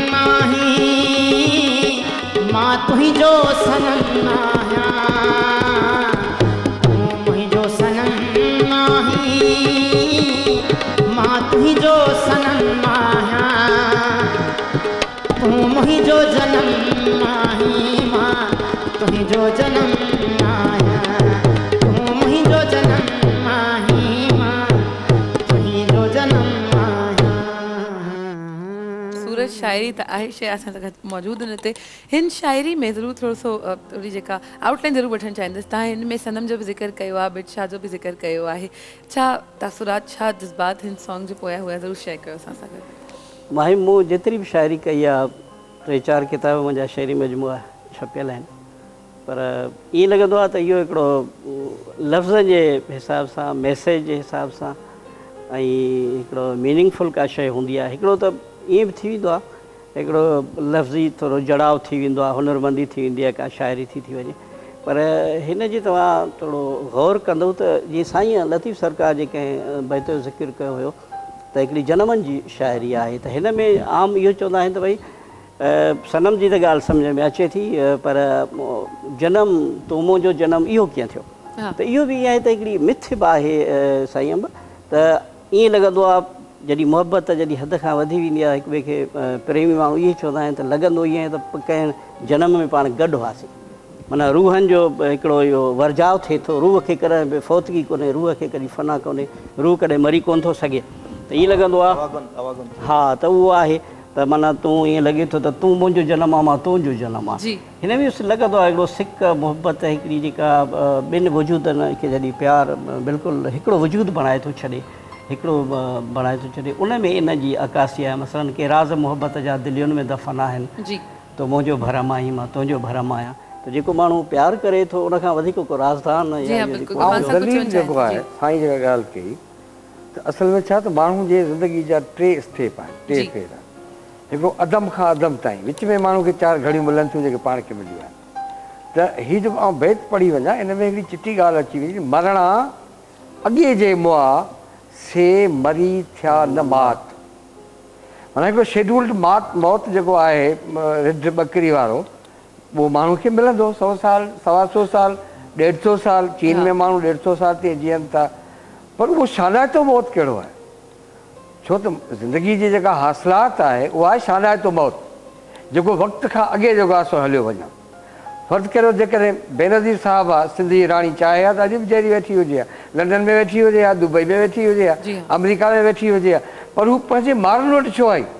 आहीं मां तुंहिंजो सनम आहियां तूं मुंहिंजो सनम आहीं मां तुंहिंजो सनम आहियां तूं मुंहिंजो जनम आहीं मां तुंहिंजो जनम शायरी त आहे शइ असां सां गॾु मौजूदु न ते हिन शायरी में ज़रूरु थोरी जेका आउटलाइन ज़रूरु वठणु चाहींदसि तव्हां हिन में सनम जो बि ज़िक्र कयो आहे बिट शाह जो बि ज़िक्र कयो आहे छा तासुरात छा जज़्बात हिन सॉन्ग जे पोयां हुआ ज़रूरु शेयर कयो असां सां गॾु मां मूं जेतिरी बि शायरी कई आहे 3-4 किताब मुंहिंजा शायरी मजमूआ छपियल आहिनि पर ईअं लॻंदो आहे त इहो हिकिड़ो लफ़्ज़ जे हिसाब सां मैसेज जे हिसाब सां ऐं हिकिड़ो मीनिंगफुल का शइ हूंदी आहे हिकिड़ो त ईअं बि थी वेंदो आहे हिकिड़ो लफ़्ज़ी थोरो जड़ाव थी वेंदो आहे हुनरमंदी थी वेंदी आहे का शाइरी थी वञे पर हिन जी तव्हां थोरो गौर कंदव त जीअं साईं लतीफ़ सरकार जे कंहिं बैत जो ज़िक्र कयो हुयो त हिकिड़ी जनमनि जी शाइरी आहे त हिन में आम इहो चवंदा आहिनि त भई सनम जी त ॻाल्हि सम्झ में अचे थी पर जनम तूमो जो जनम इहो कीअं थियो त इहो बि ईअं आहे त हिकिड़ी मिथ बि आहे साईं अंब त ईअं लॻंदो आहे जॾहिं मुहबत जॾहिं हद खां वधी वेंदी आहे हिक ॿिए खे प्रेमी माण्हू इहे चवंदा आहिनि त लॻंदो ईअं आहे त कंहिं जनम में पाण गॾु हुआसीं माना रूहनि जो हिकिड़ो इहो वर्जाव थिए थो रूह खे कॾहिं फ़ौतगी कोन्हे रूह खे कॾहिं फना कोन्हे रूह कॾहिं मरी कोन थो सघे त ईअं लॻंदो आहे हा त उहो आहे त माना तूं ईअं लॻे थो त तूं मुंहिंजो जनम आहे मां तुंहिंजो जनम आहे हिन में लॻंदो आहे हिकिड़ो सिक मुहबत हिकिड़ी जेका ॿिनि वजूदनि खे जॾहिं प्यारु बिल्कुलु हिकिड़ो वजूद बणाए थो छॾे हिकिड़ो बणाए थो छॾे उन में इन जी अकासी आहे मसइलन के राज़ मुहबत जा दिलियुनि में दफ़न आहिनि त मुंहिंजो भरम आहीं मां तुंहिंजो भरम आहियां त जेको माण्हू प्यारु करे थो उनखां वधीक को राज़दान जेको आहे साईं जेका ॻाल्हि कई त असल में छा त माण्हू जे ज़िंदगी जा 3 स्टेप आहिनि 3 फेरा हिकिड़ो अदम खां अदम ताईं विच में माण्हू खे 4 घड़ियूं मिलनि थियूं जेके पाण खे मिलियूं आहिनि त हीअ जेको आउं बैत पढ़ी वञा इन में हिकिड़ी चिटी ॻाल्हि अची वई मरणा अॻे जे मुआ से मरी थिया न मात माना हिकिड़ो शेड्यूल्ड मौत जेको आहे रिढ बकरी वारो उहो माण्हू खे मिलंदो 100 साल 125 साल 150 साल चीन में माण्हू 150 साल ते जीअनि था पर उहो शानाइतो मौत कहिड़ो आहे छो त ज़िंदगी जी जेका हासिलात आहे उहा आहे शानाइतो मौत जेको वक़्त खां अॻे जेको आहे सो हलियो वञा फ़र्ज़ु करियो जेकॾहिं बेनज़ीर साहिबु आहे सिंधी राणी चाहे हा त अॼु बि जहिड़ी वेठी हुजे हा लंडन में वेठी हुजे हा दुबई में वेठी हुजे हा अमेरिका में वेठी हुजे हा पर हू पंहिंजे माण्हुनि वटि छो आई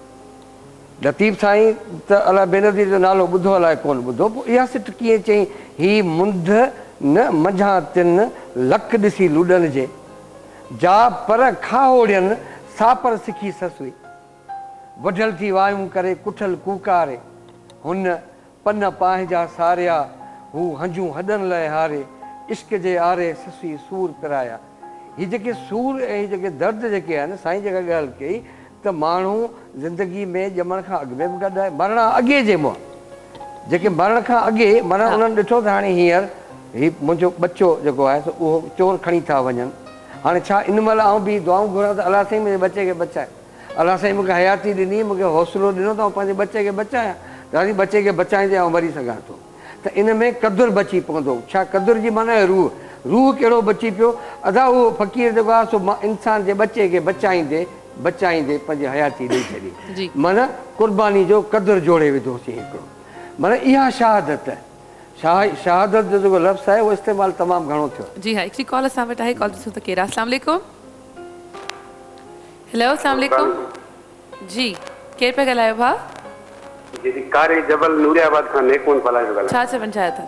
लतीफ़ साईं त अलाए बेनज़ीर जो नालो ॿुधो अलाए कोन ॿुधो पोइ इहा सिट कीअं चई ही मुंद न मंझां तिन लख ॾिसी लुॾनि जे जा पर खाओड़ियनि सापर सिखी ससुई वढल थी वायूं करे कुठल कूकारे हुन पन पांहिंजा सारिया हू हंजूं हॾनि लाइ हारे इश्क जे आरे ससी सूर पिराया हीअ जेके सूर ऐं हीअ जेके दर्द जेके आहिनि साईं जेका ॻाल्हि कई त माण्हू ज़िंदगी में ॼमण खां अॻु में बि गॾु आहे मरणा अॻे जे मुंहुं जेके मरण खां अॻे माना उन्हनि ॾिठो त हाणे हींअर ही मुंहिंजो बच्चो जेको आहे त उहो चोर खणी था वञनि हाणे छा इन महिल आउं बि दुआऊं घुरां त अलाह साईं मुंहिंजे बचे खे बचाए अलाह साईं मूंखे हयाती ॾिनी मूंखे हौसलो ॾिनो त आउं पंहिंजे बचे खे बचायां दादी बचे खे बचाईंदे आउं मरी सघां थो त इन में क़दुरु बची पवंदो छा क़दुरु जी माना आहे रूह कहिड़ो बची पियो अदा उहो फ़क़ीर जेको आहे सो इंसान जे बचे खे बचाईंदे पंहिंजी हयाती ॾेई छॾी माना क़ुर्बानी जो क़दुरु जोड़े विधोसीं हिकिड़ो माना इहा शहादत शहादत जो जेको लफ़्ज़ आहे उहो इस्तेमालु तमामु घणो थियो जी हाँ हिकिड़ी कॉल असां वटि आहे कॉल ॾिसूं त केरु आहे अस्सलाम वालेकुम हेलो अस्सलाम वालेकुम जी केरु पिया ॻाल्हायो भाउ जी कारी जबल नूरियाबाद खां नेकमन पलायो ॻाल्हायो छा चवणु चाहियो था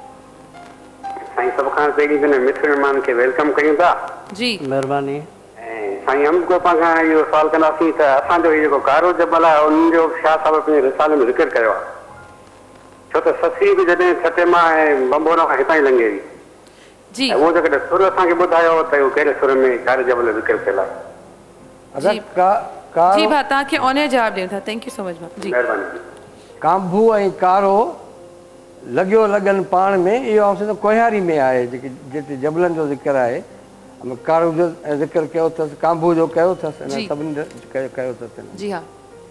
साईं सभ खां पहिरीं त मित्र महिमान खे वेलकम कयूं था जी महिरबानी साईं हम को पाण खां इहो सवाल कंदासीं त असांजो इहो जेको कारो जबल आहे उन्हनि जो शाह साहिब पंहिंजे रिसाले में ज़िक्र कयो आहे छो त ससी बि जॾहिं छटे मां ऐं बंबोरा खां हितां ई लंघे हुई जी उहो जेकॾहिं सुर असांखे ॿुधायो त उहो कहिड़े सुर में कारे जबल जो ज़िक्र कयल आहे जी भाउ तव्हांखे ऑन एयर जवाबु ॾियूं था थैंक यू सो मच भाउ जी महिरबानी कांभू ऐं कारो लॻियो लॻनि पाण में इहो आउं कोहियारी में आहे जेके जिते जबलनि जो ज़िक्र आहे कारो जो ज़िक्र कयो अथसि कांभू जो कयो अथसि सभिनी कयो अथसि जी हा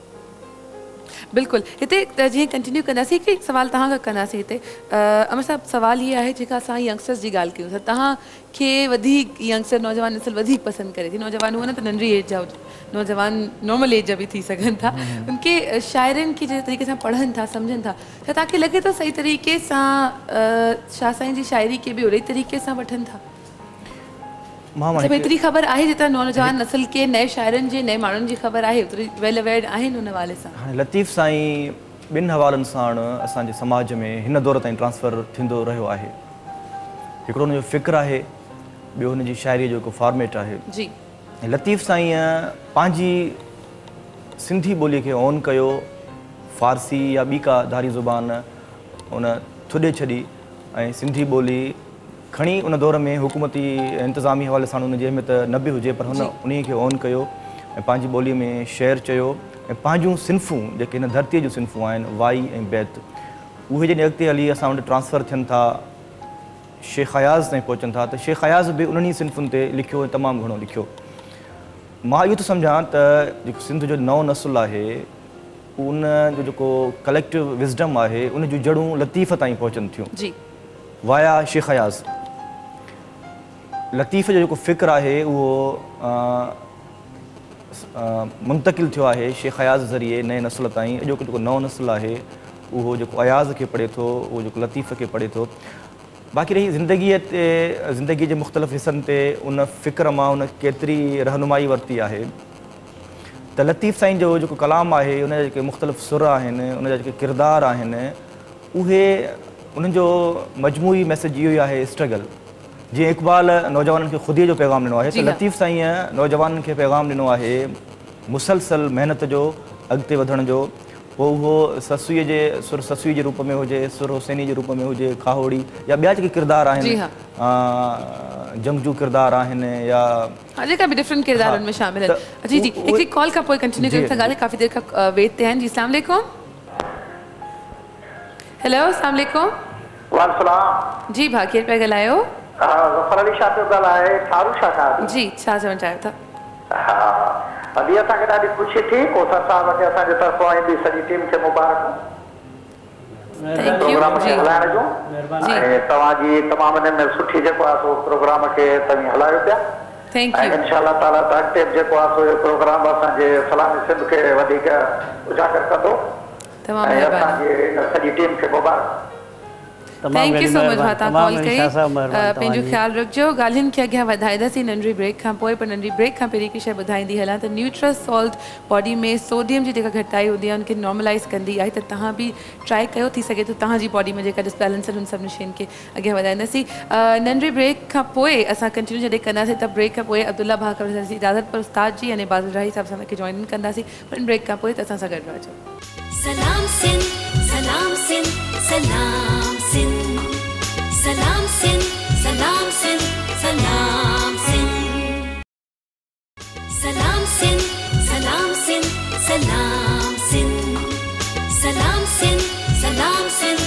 बिल्कुलु हिते जीअं कंटिन्यू कंदासीं हिकिड़ी सवाल तव्हां खां कंदासीं हिते अमर साहिबु सवाल इहा आहे जेका असां यंगस्टर्स जी ॻाल्हि कयूं था तव्हांखे वधीक यंगस्टर नौजवान नस्ल वधीक पसंदि करे थी नौजवान हुआ न त नंढी एज जा नौजवान नॉर्मल एज जा बि थी सघनि था उनखे शाइरनि खे जहिड़े तरीक़े सां पढ़नि था सम्झनि था त तव्हांखे लॻे थो सही तरीक़े सां शाह साईं जी शाइरी खे बि ओड़े तरीक़े सां वठनि था मतलब एतिरी ख़बर आहे जेतिरा नौजवान नस्ल के नए शाइरनि जे नए माण्हुनि जी ख़बर आहे ओतिरी वेल अवेयर्ड आहिनि उन हवाले सां लतीफ़ साईं ॿिनि हवालनि सां असांजे समाज में हिन दौर ताईं ट्रांसफर थींदो रहियो आहे हिकिड़ो हुनजो फ़िक्र आहे ॿियो हुनजी शाइरीअ जो हिकु फॉर्मेट आहे जी लतीफ़ साईं पंहिंजी सिंधी ॿोलीअ खे ऑन कयो फ़ारसी या ॿी का धारी ज़ुबान उन थुॾे छॾी ऐं सिंधी ॿोली खणी उन दौर में हुकूमती इंतिज़ामी हवाले सां उनजी अहमियत न बि हुजे पर हुन उन खे ऑन कयो ऐं पंहिंजी ॿोलीअ में शेर चयो ऐं पंहिंजूं सिन्फ़ूं जेके हिन धरतीअ जूं सिन्फ़ूं आहिनि वाई ऐं बैत उहे जॾहिं अॻिते हली असां वटि ट्रांसफर थियनि था शेख अयाज़ ताईं पहुचनि था त शेख अयाज़ बि उन्हनि सिन्फ़ुनि ते लिखियो ऐं तमामु घणो लिखियो मां इहो थो सम्झां त जेको सिंध जो नओं नसुलु आहे उन जो जेको कलेक्टिव विज़डम आहे उन जूं जड़ूं लतीफ़ ताईं पहुचनि थियूं जी वाया शेख अयाज़ लतीफ़ जो जेको फ़िक्र आहे उहो मुंतकिल थियो आहे शेख अयाज़ ज़रिए नए नस्ल ताईं अॼोको जेको नओं नस्ल आहे उहो जेको अयाज़ खे पढ़े थो उहो जेको लतीफ़ खे पढ़े थो बाक़ी रही ज़िंदगीअ जे मुख़्तलिफ़ हिसनि ते उन फ़िक्र मां उन केतिरी रहनुमाई वरिती आहे त लतीफ़ साईं जो जेको कलाम आहे उन जा जेके मुख़्तलिफ़ सुर आहिनि उन जा जेके किरदार आहिनि उहे उन्हनि जो मजमूई मैसेज इहो ई आहे स्ट्रगल जीअं इक़बाल नौजवाननि खे ख़ुदीअ जो पैगाम ॾिनो आहे त लतीफ़ साईं नौजवाननि खे पैगाम ॾिनो आहे मुसलसल महिनत जो अॻिते वधण जो पोइ उहो ससुईअ जे सुर ससुई जे रूप में हुजे सुर हुसैनी जे रूप में हुजे खाहोड़ी या ॿिया जेके किरदार आहिनि जंगजू किरदार आहिनि या जेका बि डिफरेंट किरदार उनमें शामिल आहिनि जी जी हिकिड़ी कॉल खां पोइ कंटिन्यू कयूं था ॻाल्हि काफ़ी देरि खां वेट ते आहिनि जी अस्सलाम वालेकुम हेलो अस्सलाम वालेकुम वालेकुम जी भाउ केरु पिया ॻाल्हायो ज़फ़र अली शाह पियो ॻाल्हाए फारूक शाह साहिब जी छा चवणु चाहियो था अॼु असांखे ॾाढी ख़ुशी थी कोसर साहिब खे असांजे तरफ़ां ईंदी सॼी टीम खे मुबारक प्रोग्राम खे हलाइण जूं ऐं तव्हांजी तमामु हिन में सुठी जेको आहे सो प्रोग्राम खे तव्हीं हलायो पिया ऐं इंशाअल्लाह ताला त अॻिते जेको आहे सो इहो प्रोग्राम असांजे सलामी सिंध खे वधीक उजागर कंदो ऐं असांजी सॼी टीम खे मुबारक थैंक यू सो मच भाउ तव्हां कॉल कई पंहिंजो ख़्यालु रखिजो ॻाल्हियुनि खे अॻियां वधाईंदासीं नंढड़ी ब्रेक खां पोइ पर नंढड़ी ब्रेक खां पहिरीं हिकु शइ ॿुधाईंदी हलां त न्यूट्रस सॉल्ट बॉडी में सोडियम जी जेका घटिताई हूंदी आहे उनखे नॉर्मलाइज़ कंदी आहे त तव्हां बि ट्राई कयो थी सघे थो तव्हांजी बॉडी में जेका डिसबैलेंस आहिनि उन सभिनी शयुनि खे अॻियां वधाईंदासीं नंढड़ी ब्रेक खां पोइ असां कंटिन्यू जॾहिं कंदासीं त ब्रेक खां पोइ अब्दुल्ला भाउ खां वठंदासीं इजाज़त पर उस्ताद जी अने बाज़िल राही साहिब सां मूंखे जॉइन कंदासीं पर ब्रेक खां पोइ त असां सां गॾु रहजो सलाम सिंध सलाम सिंध सलाम सिंध सलाम सिंध सलाम सिंध सलाम सिंध सलाम सिंध सलाम सिंध सलाम सिंध सलाम सिंध सलाम सिंध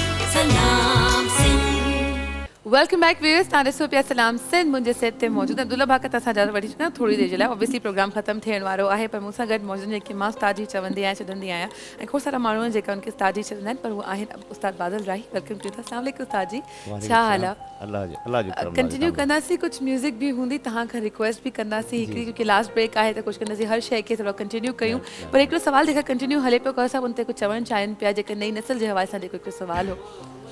वेलकम बैक व्यूअर्स तां ॾिसो पिया सलाम सिंध मुंहिंजे सेट ते मौजूदु अब्दुल्ला भाकत असां ज़्यादा वठी छॾियां थोरी देरि जे लाइ ऑब्वियसली प्रोग्राम ख़तमु थियण वारो आहे पर मूंसां गॾु मौजूदु जेके मां उस्ताद जी चवंदी आहियां छॾंदी आहियां ऐं खोड़ सारा माण्हू आहिनि जेका उनखे उस्ताद जी चवंदा आहिनि पर उहे आहिनि उस्ताद बादल राही वेलकम टू अस्सलाम वालेकुम उस्ताद जी छा हाल आहे कंटिन्यू कंदासीं कुझु म्यूज़िक बि हूंदी तव्हां खां रिक्वेस्ट बि कंदासीं हिकिड़ी क्योंकि लास्ट ब्रेक आहे त कुझु कंदासीं हर शइ खे थोरो कंटिन्यू कयूं पर हिकिड़ो सवाल जेका कंटिन्यू हले पियो कयो सभु उन ते कुझु चवणु चाहिनि पिया जेके नई नस्ल जे हवाले सां जेको हिकिड़ो सुवाल हो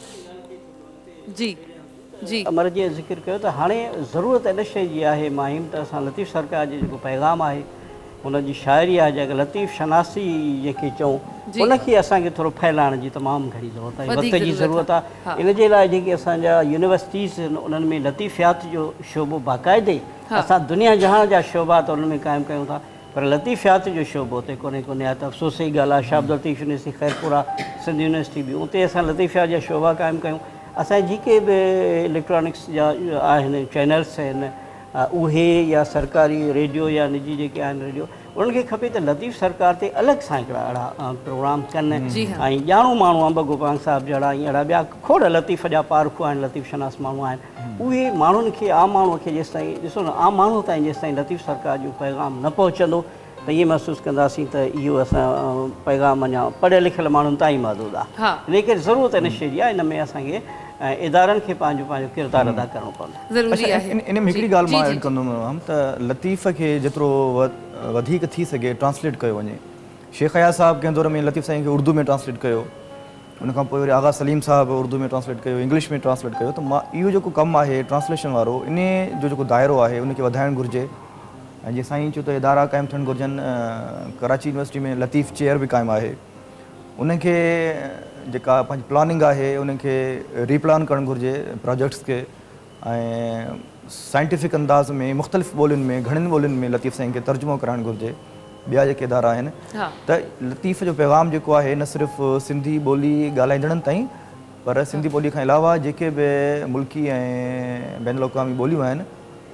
जी जी अमर जी ज़िक्र कयो त हाणे ज़रूरत इन शइ जी आहे माहिम त असां लतीफ़ सरकार जो जेको पैगाम आहे हुनजी शाइरी आहे जेका लतीफ़ शनासी जेके चऊं उनखे असांखे थोरो फैलाइण जी तमामु घणी ज़रूरत आहे वक़्त जी ज़रूरत आहे इन जे लाइ जेके असांजा यूनिवर्सिटीज़ आहिनि उन्हनि में लतीफ़ियात जो शोबो बाक़ाइदे असां दुनिया जहान जा शोबा त उन्हनि में क़ाइमु कयूं था पर लतीफ़ियात जो शोबो उते कोन्हे आहे त अफ़सोस जी ॻाल्हि आहे शाहब लतीफ़ यूनिवर्सिटी ख़ैरपुरा सिंध यूनिवर्सिटी बि उते असां लतीफ़ियात जा शोबा क़ाइमु कयूं असांजे जेके बि इलेक्ट्रॉनिक्स जा आहिनि चैनल्स आहिनि उहे या सरकारी रेडियो या निजी जेके आहिनि रेडियो उन्हनि खे खपे त लतीफ़ सरकार ते अलॻि सां हिकिड़ा अहिड़ा प्रोग्राम कनि ऐं ॼाणू माण्हू अंब गोपांग साहिब जहिड़ा अहिड़ा ॿिया खोड़ लतीफ़ जा पारखू आहिनि लतीफ़ शनास माण्हू आहिनि उहे माण्हुनि खे आम माण्हूअ खे जेसि ताईं ॾिसो न आम माण्हू ताईं जेसि ताईं लतीफ़ सरकार जो पैगाम न पहुचंदो त ईअं महसूसु कंदासीं त इहो असां पैगाम अञा पढ़ियल लिखियल माण्हुनि ताईं महदूदु आहे लेकिन ज़रूरत इन शइ जी आहे इन में असांखे इदारनि खे पंहिंजो किरदारु अदा करिणो पवंदो इन में हिकिड़ी ॻाल्हि मां एड कंदुमि त लतीफ़ खे जेतिरो वधीक थी सघे ट्रांसलेट कयो वञे शेख हयात साहिबु कंहिं दौर में लतीफ़ साईं खे उर्दू में ट्रांसलेट कयो उनखां पोइ वरी आगा सलीम साहिबु उर्दू में ट्रांसलेट कयो इंग्लिश में ट्रांसलेट कयो त मां इहो जेको कमु आहे ट्रांसलेशन वारो इन जो जेको दाइरो आहे उनखे वधाइणु घुरिजे ऐं जीअं साईं चयो त इदारा क़ाइमु थियणु घुरिजनि कराची यूनिवर्सिटी में लतीफ़ चेयर बि क़ाइमु आहे उनखे जेका पंहिंजी प्लानिंग आहे उनखे रीप्लान करणु घुरिजे प्रोजेक्ट्स खे ऐं साइंटिफिक अंदाज़ में मुख़्तलिफ़ ॿोलियुनि में घणनि ॿोलियुनि में लतीफ़ साईं खे तर्जुमो कराइणु घुरिजे ॿिया जेके इदारा आहिनि त लतीफ़ जो पैगाम जेको आहे न सिर्फ़ु सिंधी ॿोली ॻाल्हाईंदड़नि ताईं पर सिंधी ॿोली खां अलावा जेके बि मुल्की ऐं बैन अवी ॿोलियूं आहिनि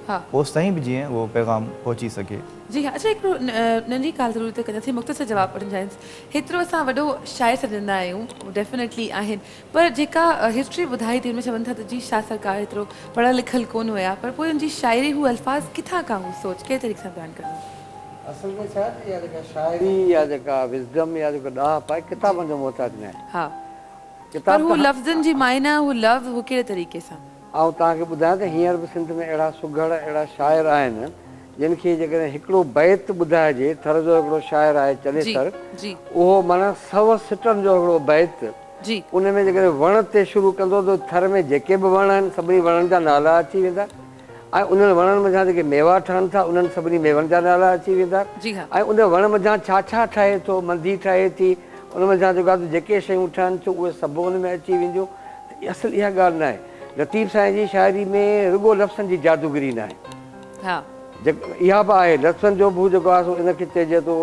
उस ताईं भी जीअं वो पैगाम पहुची सके जी हाँ अच्छा हिकिड़ो नंढी ॻाल्हि ज़रूरत कंदासीं मुख़्तसर जवाबु वठणु चाहिनि हेतिरो असां वॾो शाइर सॾंदा आहियूं डेफिनेटली आहिनि पर जेका हिस्ट्री ॿुधाई थी हुनमें चवनि था त जी शाह सरकार हेतिरो पढ़ियल लिखियल कोन हुया पर पोइ हुनजी शाइरी हू अल्फाज़ किथां खां हू सोच कहिड़े तरीक़े सां बयानु कंदो असल में छा इहा जेका शाइरी या जेका विज़डम या जेको ॾाह आहे किताबनि जो मोहताज न आहे हा पर हू लफ़्ज़नि जी मायना हू लफ़्ज़ हू कहिड़े तरीक़े सां ऐं तव्हांखे ॿुधायां त हींअर बि सिंध में अहिड़ा सुघड़ अहिड़ा शाइर आहिनि जिन खे जेकॾहिं हिकिड़ो बैत ॿुधाइजे थर जो हिकिड़ो शाइर आहे चने सर उहो माना 100 सिटनि जो हिकिड़ो बैत उन में जेकॾहिं वण ते शुरू कंदो त थर में जेके बि वण आहिनि सभिनी वणनि जा नाला अची वेंदा ऐं उन्हनि वणनि मथां जेके मेवा ठहनि था उन्हनि सभिनी मेवनि जा नाला अची वेंदा ऐं उन वण मथां छा छा ठहे थो मंदी ठहे थी उन मथां जेको आहे जेके शयूं ठहनि थियूं उहे सभु उन में अची वेंदियूं असुलु इहा ॻाल्हि न आहे लतीफ़ साईं जी शाइरी में रुगो लफ़्ज़नि जी जादूगिरी न आहे इहा बि आहे लफ़्ज़नि जो बि जेको आहे सो इनखे चइजे थो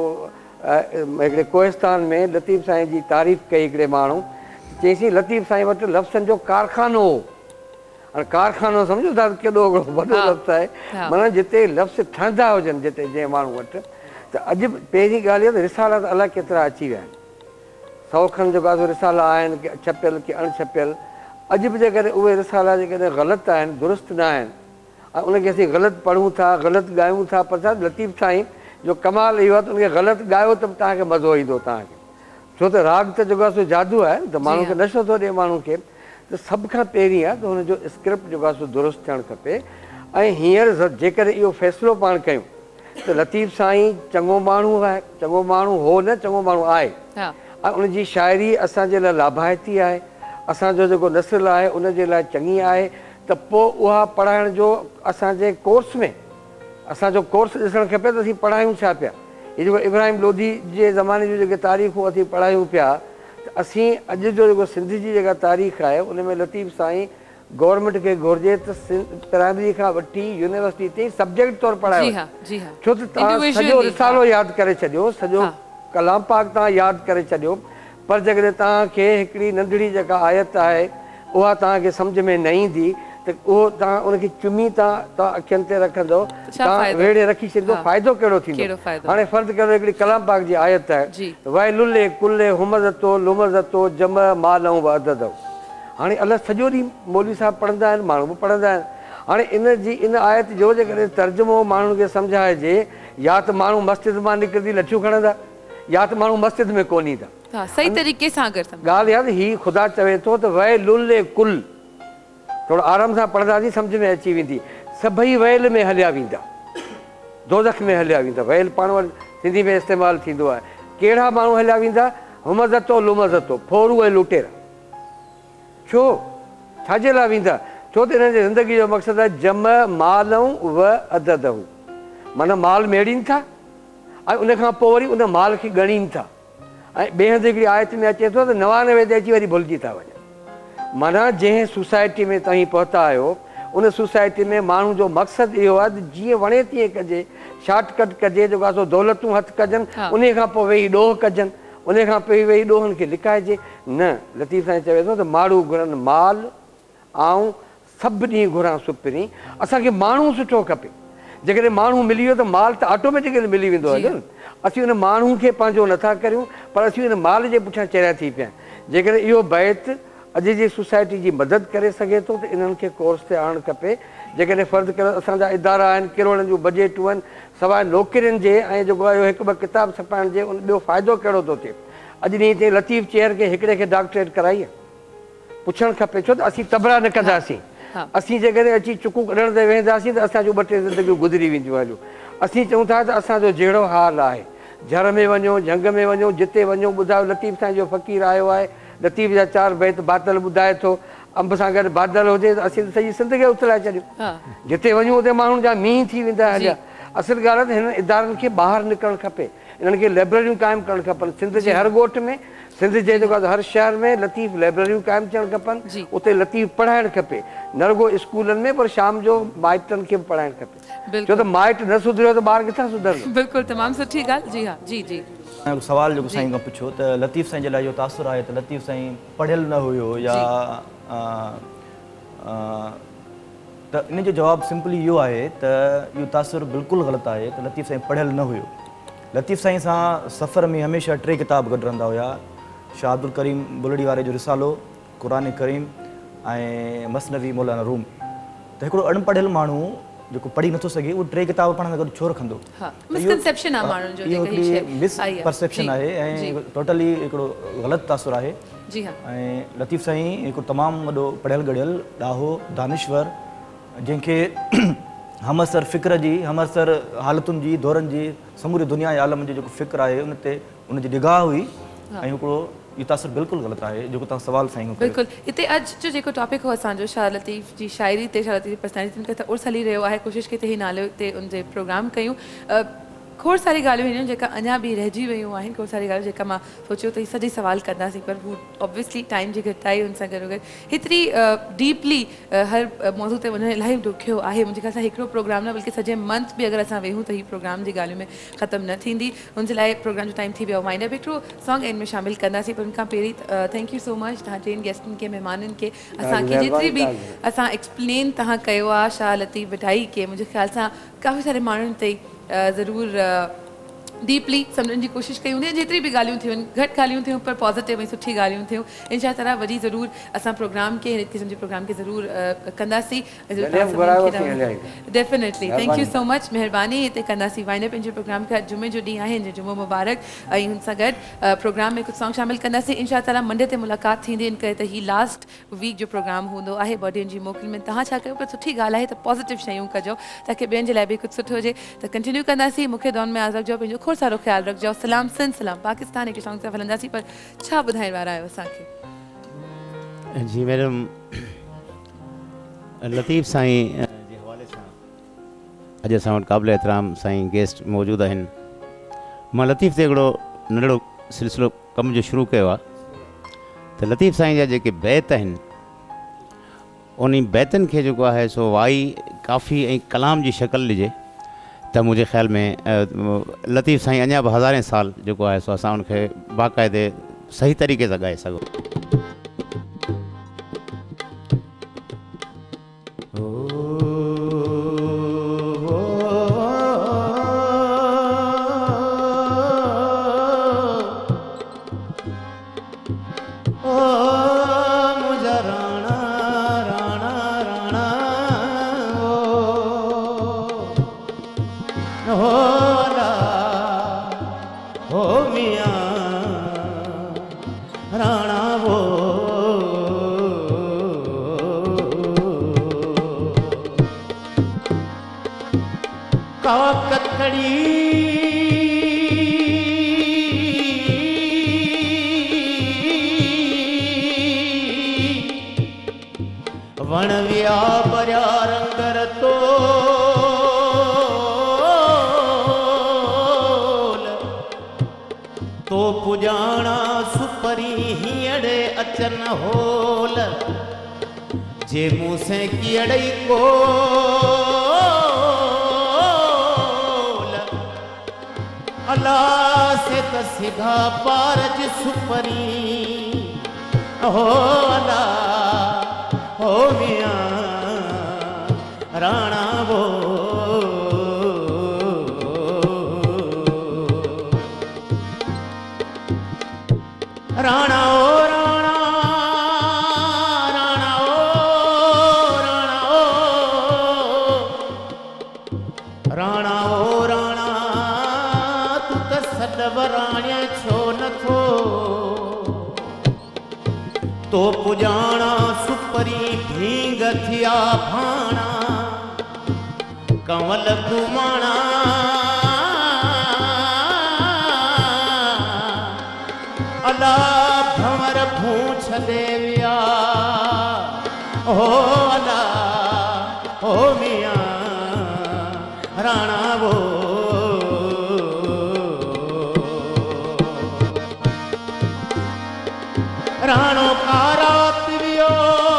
हिकिड़े कोहिस्तान में लतीफ़ साईं जी तारीफ़ कई हिकिड़े माण्हू चईसीं लतीफ़ साईं वटि लफ़्ज़नि जो कारखानो हो हाणे कारखानो सम्झो था केॾो हिकिड़ो वॾो लफ़्ज़ आहे माना जिते लफ़्ज़ ठहंदा हुजनि जिते जंहिं माण्हू वटि त अॼु पहिरीं ॻाल्हि इहा त रिसाला त अलाए केतिरा अची विया आहिनि 100 खनि जेको आहे रिसाला आहिनि की छपियल की अणछपियल अॼु बि जेकॾहिं उहे रिसाला जेकॾहिं ग़लति आहिनि दुरुस्त न आहिनि ऐं उनखे असीं ग़लति पढ़ूं था ग़लति ॻायूं था पर छा लतीफ़ साईं जो कमाल इहो आहे त उनखे ग़लति ॻायो त तव्हांखे मज़ो ईंदो तव्हांखे छो त राग त जेको आहे सो जादू आहे त माण्हू खे नशो थो ॾिए माण्हू खे त सभ खां पहिरीं आहे त हुनजो स्क्रिप्ट जेको आहे सो दुरुस्त थियणु खपे ऐं हींअर जेकॾहिं इहो फ़ैसिलो पाण कयूं त लतीफ़ साईं चङो माण्हू आहे चङो माण्हू हो न चङो माण्हू आहे ऐं उनजी शाइरी असांजे लाइ लाभाइती आहे असांजो जेको नस्ल आहे उनजे लाइ चङी आहे त पोइ उहा पढ़ाइण जो असांजे कोर्स में असांजो कोर्स ॾिसणु खपे त असीं पढ़ायूं छा पिया हीअ जेको इब्राहिम लोधी जे ज़माने जूं जेके तारीख़ूं असीं पढ़ायूं पिया त असीं अॼु जो जेको सिंध जी जेका तारीख़ आहे उन में लतीफ़ साईं गवर्नमेंट खे घुरिजे त प्राइमरी खां वठी यूनिवर्सिटी ताईं सब्जेक्ट तौरु पढ़ायो छो त तव्हां सॼो रिसालो यादि करे छॾियो सॼो कलाम पाक तव्हां यादि करे छॾियो पर जेकॾहिं तव्हांखे हिकिड़ी नंढड़ी जेका आयत आहे उहा तव्हांखे सम्झ में न ईंदी त उहो तव्हां उनखे चुमी तव्हां अखियुनि ते रखंदो तव्हां वेड़े रखी छॾींदो फ़ाइदो कहिड़ो थींदो हाणे फ़र्ज़ु कयो हिकिड़ी कलाम पाक जी आयत आहे वाए लुले कुले हुमज़तो लुमज़तो जम माल ऐं अददो हाणे अलाए सॼो ॾींहुं मौलवी साहब पढ़ंदा आहिनि, माण्हू बि पढ़ंदा आहिनि। हाणे इन आयत जो जेकॾहिं तर्जुमो माण्हुनि खे सम्झाइजे, या त माण्हू मस्जिद मां निकिरंदी लठियूं खणंदा, या त माण्हू मस्जिद में कोन ईंदा। सही तरीक़े सां अगरि ॻाल्हि इहा त हीअ ख़ुदा चवे थो त वैलुल कुल, थोरो आराम सां पढ़ंदासीं सम्झ में अची वेंदी। सभई वैल में हलिया वेंदा, दोज़ख में हलिया वेंदा। वैल पाण वटि सिंधी में इस्तेमालु थींदो आहे। कहिड़ा माण्हू हलिया वेंदा? हुमज़तो लुमज़तो, फोरू ऐं लुटेरा। छो? छाजे लाइ वेंदा? छो त हिननि जी ज़िंदगी जो मक़सदु आहे जम मालऊं व अददहू, माना माल मेड़ीनि था ऐं उन खां पोइ वरी उन माल खे ॻणीनि था। ऐं ॿिए हंधि हिकिड़ी आयत में अचे थो त 99 ते अची वरी भुलिजी था वञनि। माना जंहिं सोसाइटी में तव्हां पहुता आहियो, उन सोसाइटी में माण्हू जो मक़सदु इहो आहे त जीअं वणे तीअं कजे, शॉर्टकट कजे, जेको आहे सो दौलतूं हथु कजनि, उन खां पोइ वेही ॾोह कजनि, उन खां पोइ वेही ॾोहनि खे लिकाइजे। न, लतीफ़ साईं चवे थो त माण्हू घुरनि माल, ऐं सभु ॾींहुं घुरां सुपिरी। असांखे माण्हू सुठो खपे। जेकॾहिं माण्हू मिली वियो त माल त ऑटोमेटिकली मिली वेंदो आहे न। असीं उन माण्हू खे पंहिंजो नथा करियूं, पर असीं उन माल जे पुठियां चरिया थी पिया आहिनि। जेकॾहिं इहो बैत अॼु जी सोसाइटी जी मदद करे सघे थो त इन्हनि खे कोर्स ते आणणु खपे। जेकॾहिं फ़र्ज़ु कयो असांजा इदारा आहिनि, किरोड़नि जूं बजेटूं आहिनि, सवाइ नौकिरियुनि जे ऐं जेको आहे हिकु ॿ किताब छपाइण जे, उन ॿियो फ़ाइदो कहिड़ो थो थिए? अॼु ॾींहुं ते लतीफ़ चेयर खे हिकिड़े खे डॉक्टरेट कराई आहे, पुछणु खपे। छो त असीं तबरा न कंदासीं। असीं जेकॾहिं अची चुकूं कढण ते वेहंदासीं त असांजूं 2-3 ज़िंदगियूं गुज़री वेंदियूं हलियूं। असीं चऊं था त असांजो जहिड़ो हाल आहे, झर में वञो, झंग में वञो, जिते वञो, ॿुधायो लतीफ़ साईं जो फ़क़ीर आयो आहे, लतीफ़ जा 4 बैत बादल ॿुधाए थो, अंब सां गॾु बादल हुजे त असीं त सॼी सिंध खे उथलाए छॾियूं। जिते वञूं उते माण्हुनि जा मींहं थी वेंदा हलिया। असुलु ॻाल्हि आहे त हिननि इदारनि खे ॿाहिरि निकिरणु खपे, इन्हनि खे लाइब्रेरियूं क़ाइमु करणु खपनि। सिंध जे हर ॻोठ में, सिंध जे जेको आहे हर शहर में लतीफ़ लाइब्रेरियूं क़ाइमु थियणु खपनि। उते लतीफ़ पढ़ाइणु खपे, न रुॻो स्कूलनि में, पर शाम जो माइटनि खे बि पढ़ाइणु खपे। छो त माइट न सुधरियो त ॿार किथां सुधरंदो? बिल्कुलु, तमामु सुठी ॻाल्हि। जी हा, जी जी। सवाल जेको साईं खां पुछो त लतीफ़ साईं जे लाइ इहो तासुर आहे त लतीफ़ साईं पढ़ियल न हुयो या त इन जो जवाबु सिंपली इहो आहे त इहो तासुर बिल्कुलु ग़लति आहे त लतीफ़ साईं पढ़ियल न हुयो। लतीफ़ साईं सां सफ़र में हमेशह 3 किताब गॾु रहंदा हुया। शाह अब्दुल करीम बुलड़ी वारे जो रिसालो, क़ुरान करीम ऐं मसनवी मौलाना रूम। त हिकिड़ो अनपढ़ियल माण्हू जेको पढ़ी नथो सघे उहो 3 किताब पढ़ण सां गॾु छो रखंदो? इहो हिकिड़ी मिसपरसेप्शन आहे ऐं टोटली हिकिड़ो ग़लति तासुर आहे। ऐं लतीफ़ साईं हिकु तमामु वॾो पढ़ियल गढ़ियल ॾाहो दानिश्वर, जंहिंखे हमअसर फ़िक्र जी, हमअसर हालतुनि जी, दौरनि जी, समूरी दुनिया जे आलम जी जेको फ़िक्र आहे उन ते उनजी निगाह हुई। ऐं हिकिड़ो इहो तासुर बिल्कुलु ग़लति आहे जेको तव्हां सवाल साईं। बिल्कुलु, हिते अॼु जो जेको टॉपिक हो असांजो शाह लतीफ़ जी शाइरी ते, शाह लतीफ़ पर्सनैलिटी ते उर्स हली रहियो आहे। कोशिशि कई त हीउ नाले ते उनजे प्रोग्राम कयूं। खोड़ सारी ॻाल्हियूं आहिनि जेका अञा बि रहिजी वियूं आहिनि, खोड़ सारी ॻाल्हियूं जेका मां सोचियो त सॼी सवाल कंदासीं, पर हू ऑब्वियसली टाइम जी घटिताई हुन सां गॾो गॾु हेतिरी डीपली हर मौज़ू ते वञणु इलाही ॾुखियो आहे। मुंहिंजे ख़्याल सां हिकिड़ो प्रोग्राम न बल्कि सॼे मंथ बि अगरि असां वेहूं त हीउ प्रोग्राम जी ॻाल्हियूं में ख़तमु न थींदी। हुनजे लाइ प्रोग्राम जो टाइम थी वियो वाइंड अप। हिकिड़ो सॉन्ग एंड में शामिलु कंदासीं, पर हुनखां पहिरीं थैंक यू सो मच तव्हां 3 गेस्टनि खे, महिमाननि खे, असांखे जेतिरी बि असां एक्सप्लेन तव्हां कयो आहे शाह लतीफ़ विठाई खे। मुंहिंजे ख़्याल सां काफ़ी सारे माण्हुनि ते ज़रूरु डीपली सम्झण जी कोशिशि कई हूंदी। जेतिरी बि ॻाल्हियूं थियूं, घटि ॻाल्हियूं थियूं, पर पॉज़िटिव ऐं सुठी ॻाल्हियूं थियूं। इनशा तरह वरी ज़रूरु असां प्रोग्राम खे, हिन क़िस्म जे प्रोग्राम खे ज़रूरु कंदासीं। Definitely, thank you so much, महिरबानी। हिते कंदासीं वाइंड अप पंहिंजे प्रोग्राम खे। अॼु जुमे जो ॾींहुं आहे, हिन जुमो मुबारक। ऐं हुन सां गॾु प्रोग्राम में कुझु सॉन्ग शामिलु कंदासीं। इनशा तरह मंडे ते मुलाक़ात थींदी, इन करे त हीउ लास्ट वीक जो प्रोग्राम हूंदो आहे बर्डे जी मोकिल में। तव्हां छा कयो? पर सुठी ॻाल्हि आहे त पॉज़िटिव शयूं कजो ताकी ॿियनि जे लाइ बि कुझु सुठो हुजे। त कंटिन्यू कंदासीं। मूंखे दौन में आज़ रखिजो, पंहिंजो खोड़ सारो ख़्यालु रखिजो। सलाम सिंध, सलाम पाकिस्तान। हिकु सॉन्ग सां हलंदासीं, पर छा ॿुधाइण वारा आहियो असांखे? जी मैडम, लतीफ़ साईं जे हवाले सां अॼु असां वटि क़ाबिल एतिराम साईं गेस्ट मौजूदु आहिनि। मां लतीफ़ ते हिकिड़ो नंढिड़ो सिलसिलो कम जो शुरू कयो आहे त लतीफ़ साईं जा जेके बैत आहिनि उन बैतनि खे जेको आहे सो वाई काफ़ी ऐं कलाम जी शक्ल ॾिजे त मुंहिंजे ख़्याल में लतीफ़ साईं अञा बि हज़ारें साल जेको आहे सो असां उनखे बाक़ाइदे सही तरीक़े सां ॻाए सघूं। मुझा वणविया पर्या रंगर तो पुजाणा सुपरी हीअड़े अचन होल जे मूं से कीअड़ई कोल अला से त सिघा पारज सुपरी हो अला हो मियां राणा वो राणा ओ राणा राणा ओ राणा ओ राणा ओ राणा तू त सडवराण्य छो नथो तो पुजाणा सुपरी भींग थिया भाणा कंवल घुमाणा अला भंवर भूछ देविया हो अला हो मियां राणा वो राणो का रात वियो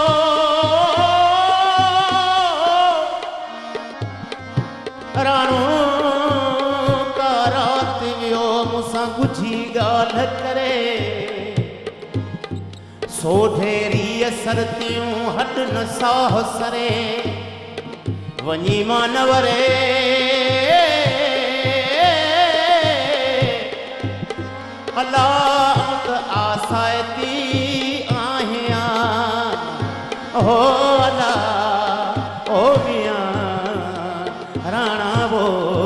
राणो का रात वियो मुसा गुझी गाल करे सोढेरी सरतियूं हट न साह सरे वञी मानवरे अल्लाह आसायती आहिया हो अल्लाह ओ मियां राणा वो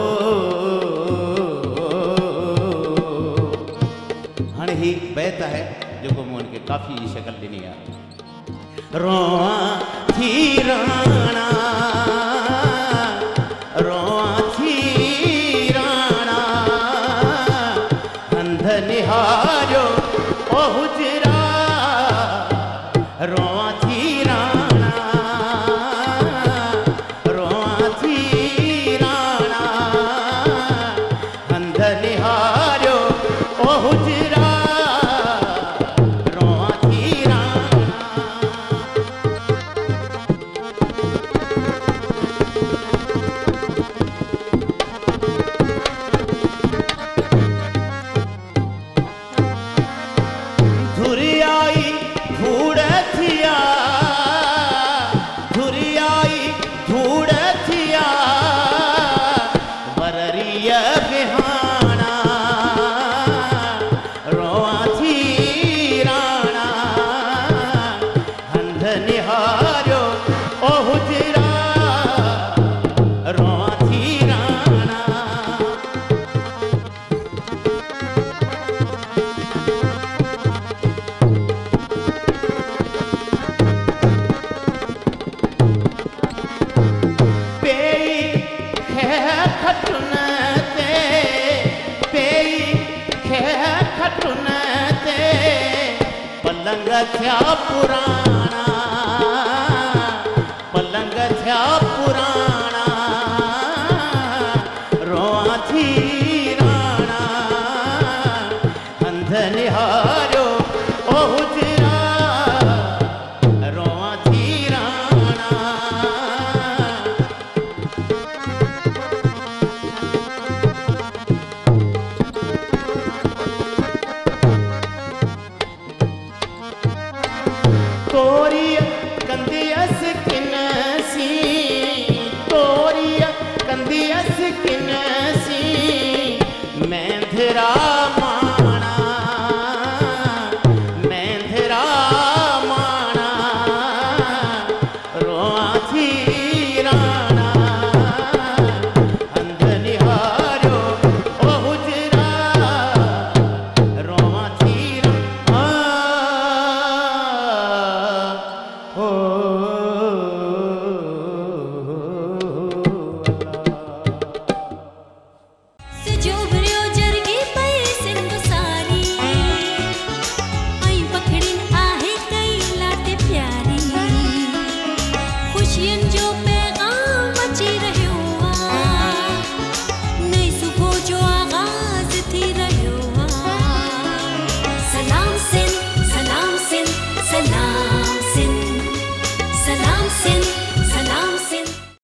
हाणे ही बैत है जो मूं के काफ़ी शक्ल ॾिनी आहे रोआ थी राणा रोआ थी राणा अंध निहारियो ओ हुजरा रोआ थी राणा रोआ थी राणा अंध निहारियो ओ हुजरा पलंग थया पुराना पलंग थया पुराना रोआ थी